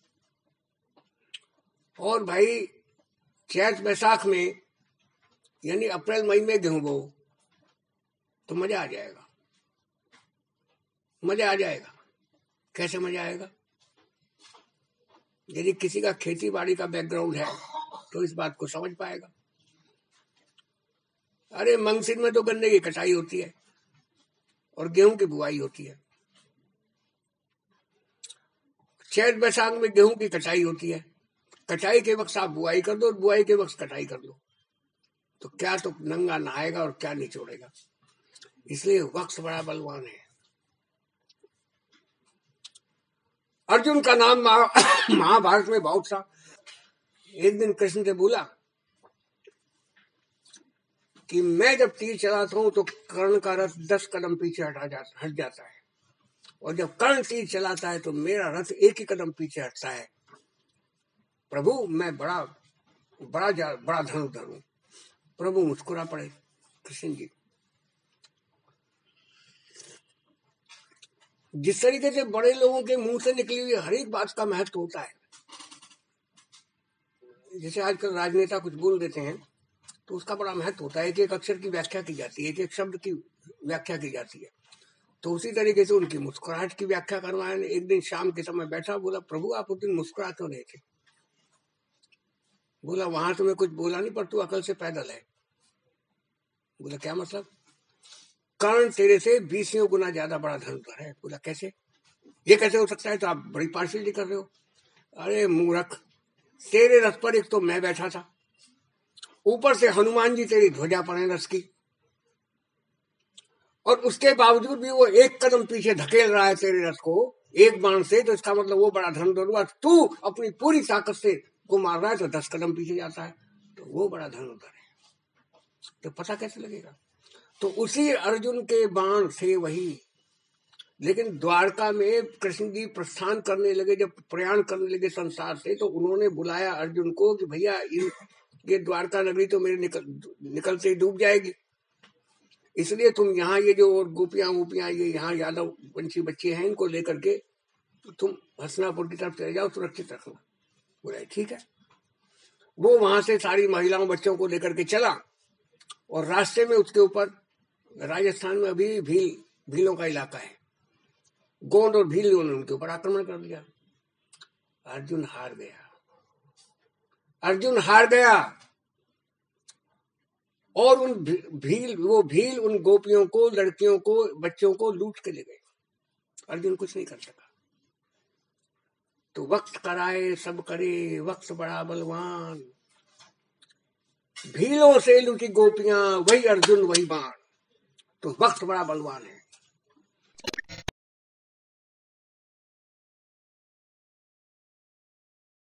और भाई चैत बैसाख में यानी अप्रैल मई में गेहूं बो, तो मजा आ जाएगा, मजा आ जाएगा। कैसे मजा आएगा? यदि किसी का खेती बाड़ी का बैकग्राउंड है तो इस बात को समझ पाएगा। अरे मंगसिर में तो गन्ने की कटाई होती है और गेहूं की बुआई होती है, चैत बैसाख में गेहूं की कटाई होती है, कटाई के वक्त आप बुआई कर दो और बुआई के वक्त कटाई कर लो, तो क्या तो नंगा नहाएगा और क्या निचोड़ेगा। इसलिए वक्त बड़ा बलवान है। अर्जुन का नाम महाभारत में बहुत सा। एक दिन कृष्ण से बोला कि मैं जब तीर चलाता हूं तो कर्ण का रथ दस कदम पीछे हटा जाता हट जाता है, और जब कर्ण तीर चलाता है तो मेरा रथ एक ही कदम पीछे हटता है। प्रभु मैं बड़ा बड़ा बड़ा धनुर्धर हूं। प्रभु मुस्कुरा पड़े कृष्ण जी। जिस तरीके से बड़े लोगों के मुंह से निकली हुई हर एक बात का महत्व होता है, जैसे आजकल राजनेता कुछ बोल देते हैं तो उसका बड़ा महत्व होता है, एक एक अक्षर की व्याख्या की जाती है, एक एक शब्द की व्याख्या की जाती है। तो उसी तरीके से उनकी मुस्कुराहट की व्याख्या करवाया। एक दिन शाम के समय बैठा, बोला प्रभु आप उस दिन मुस्कुरा क्यों रहे थे? बोला वहां तुम्हें कुछ बोला नहीं, पर तू अकल से पैदल है। बोला क्या मतलब? कर्ण तेरे से बीसियों गुना ज्यादा बड़ा धनुर्धर है। बोला कैसे? ये कैसे हो सकता है? तो आप बड़ी पार्शियलिटी कर रहे हो। अरे मूर्ख, तेरे रथ पर एक तो मैं बैठा था, ऊपर से हनुमान जी तेरी ध्वजा पर है रथ की, और उसके बावजूद भी वो एक कदम पीछे धकेल रहा है तेरे रथ को एक बाण से, तो इसका मतलब वो बड़ा धनुर्धर हुआ। तू अपनी पूरी ताकत से को मार रहा है तो दस कदम पीछे जाता है, तो वो बड़ा धनुर्धर है। तो पता कैसे लगेगा? तो उसी अर्जुन के बाण से वही। लेकिन द्वारका में कृष्ण जी प्रस्थान करने लगे, जब प्रयाण करने लगे संसार से, तो उन्होंने बुलाया अर्जुन को कि भैया ये द्वारका नगरी तो मेरे निकल निकलते ही डूब जाएगी, इसलिए तुम यहाँ ये जो गोपियां वोपियां ये यहाँ यादव वंशी बच्चे हैं, इनको लेकर के तुम हसनापुर की तरफ चले जाओ, सुरक्षित रखना। बोला ठीक है। वो वहां से सारी महिलाओं बच्चों को लेकर के चला, और रास्ते में उसके ऊपर, राजस्थान में अभी भील भीलों का इलाका है, गोंड और भील ने उनके ऊपर आक्रमण कर दिया। अर्जुन हार गया, अर्जुन हार गया, और उन भील वो भील उन गोपियों को, लड़कियों को, बच्चों को लूट के ले गए। अर्जुन कुछ नहीं कर सका। तो वक्त कराए सब करे, वक्त बड़ा बलवान, भीलों से लूटी गोपियां, वही अर्जुन वही बाण। तो वक्त बड़ा बलवान है।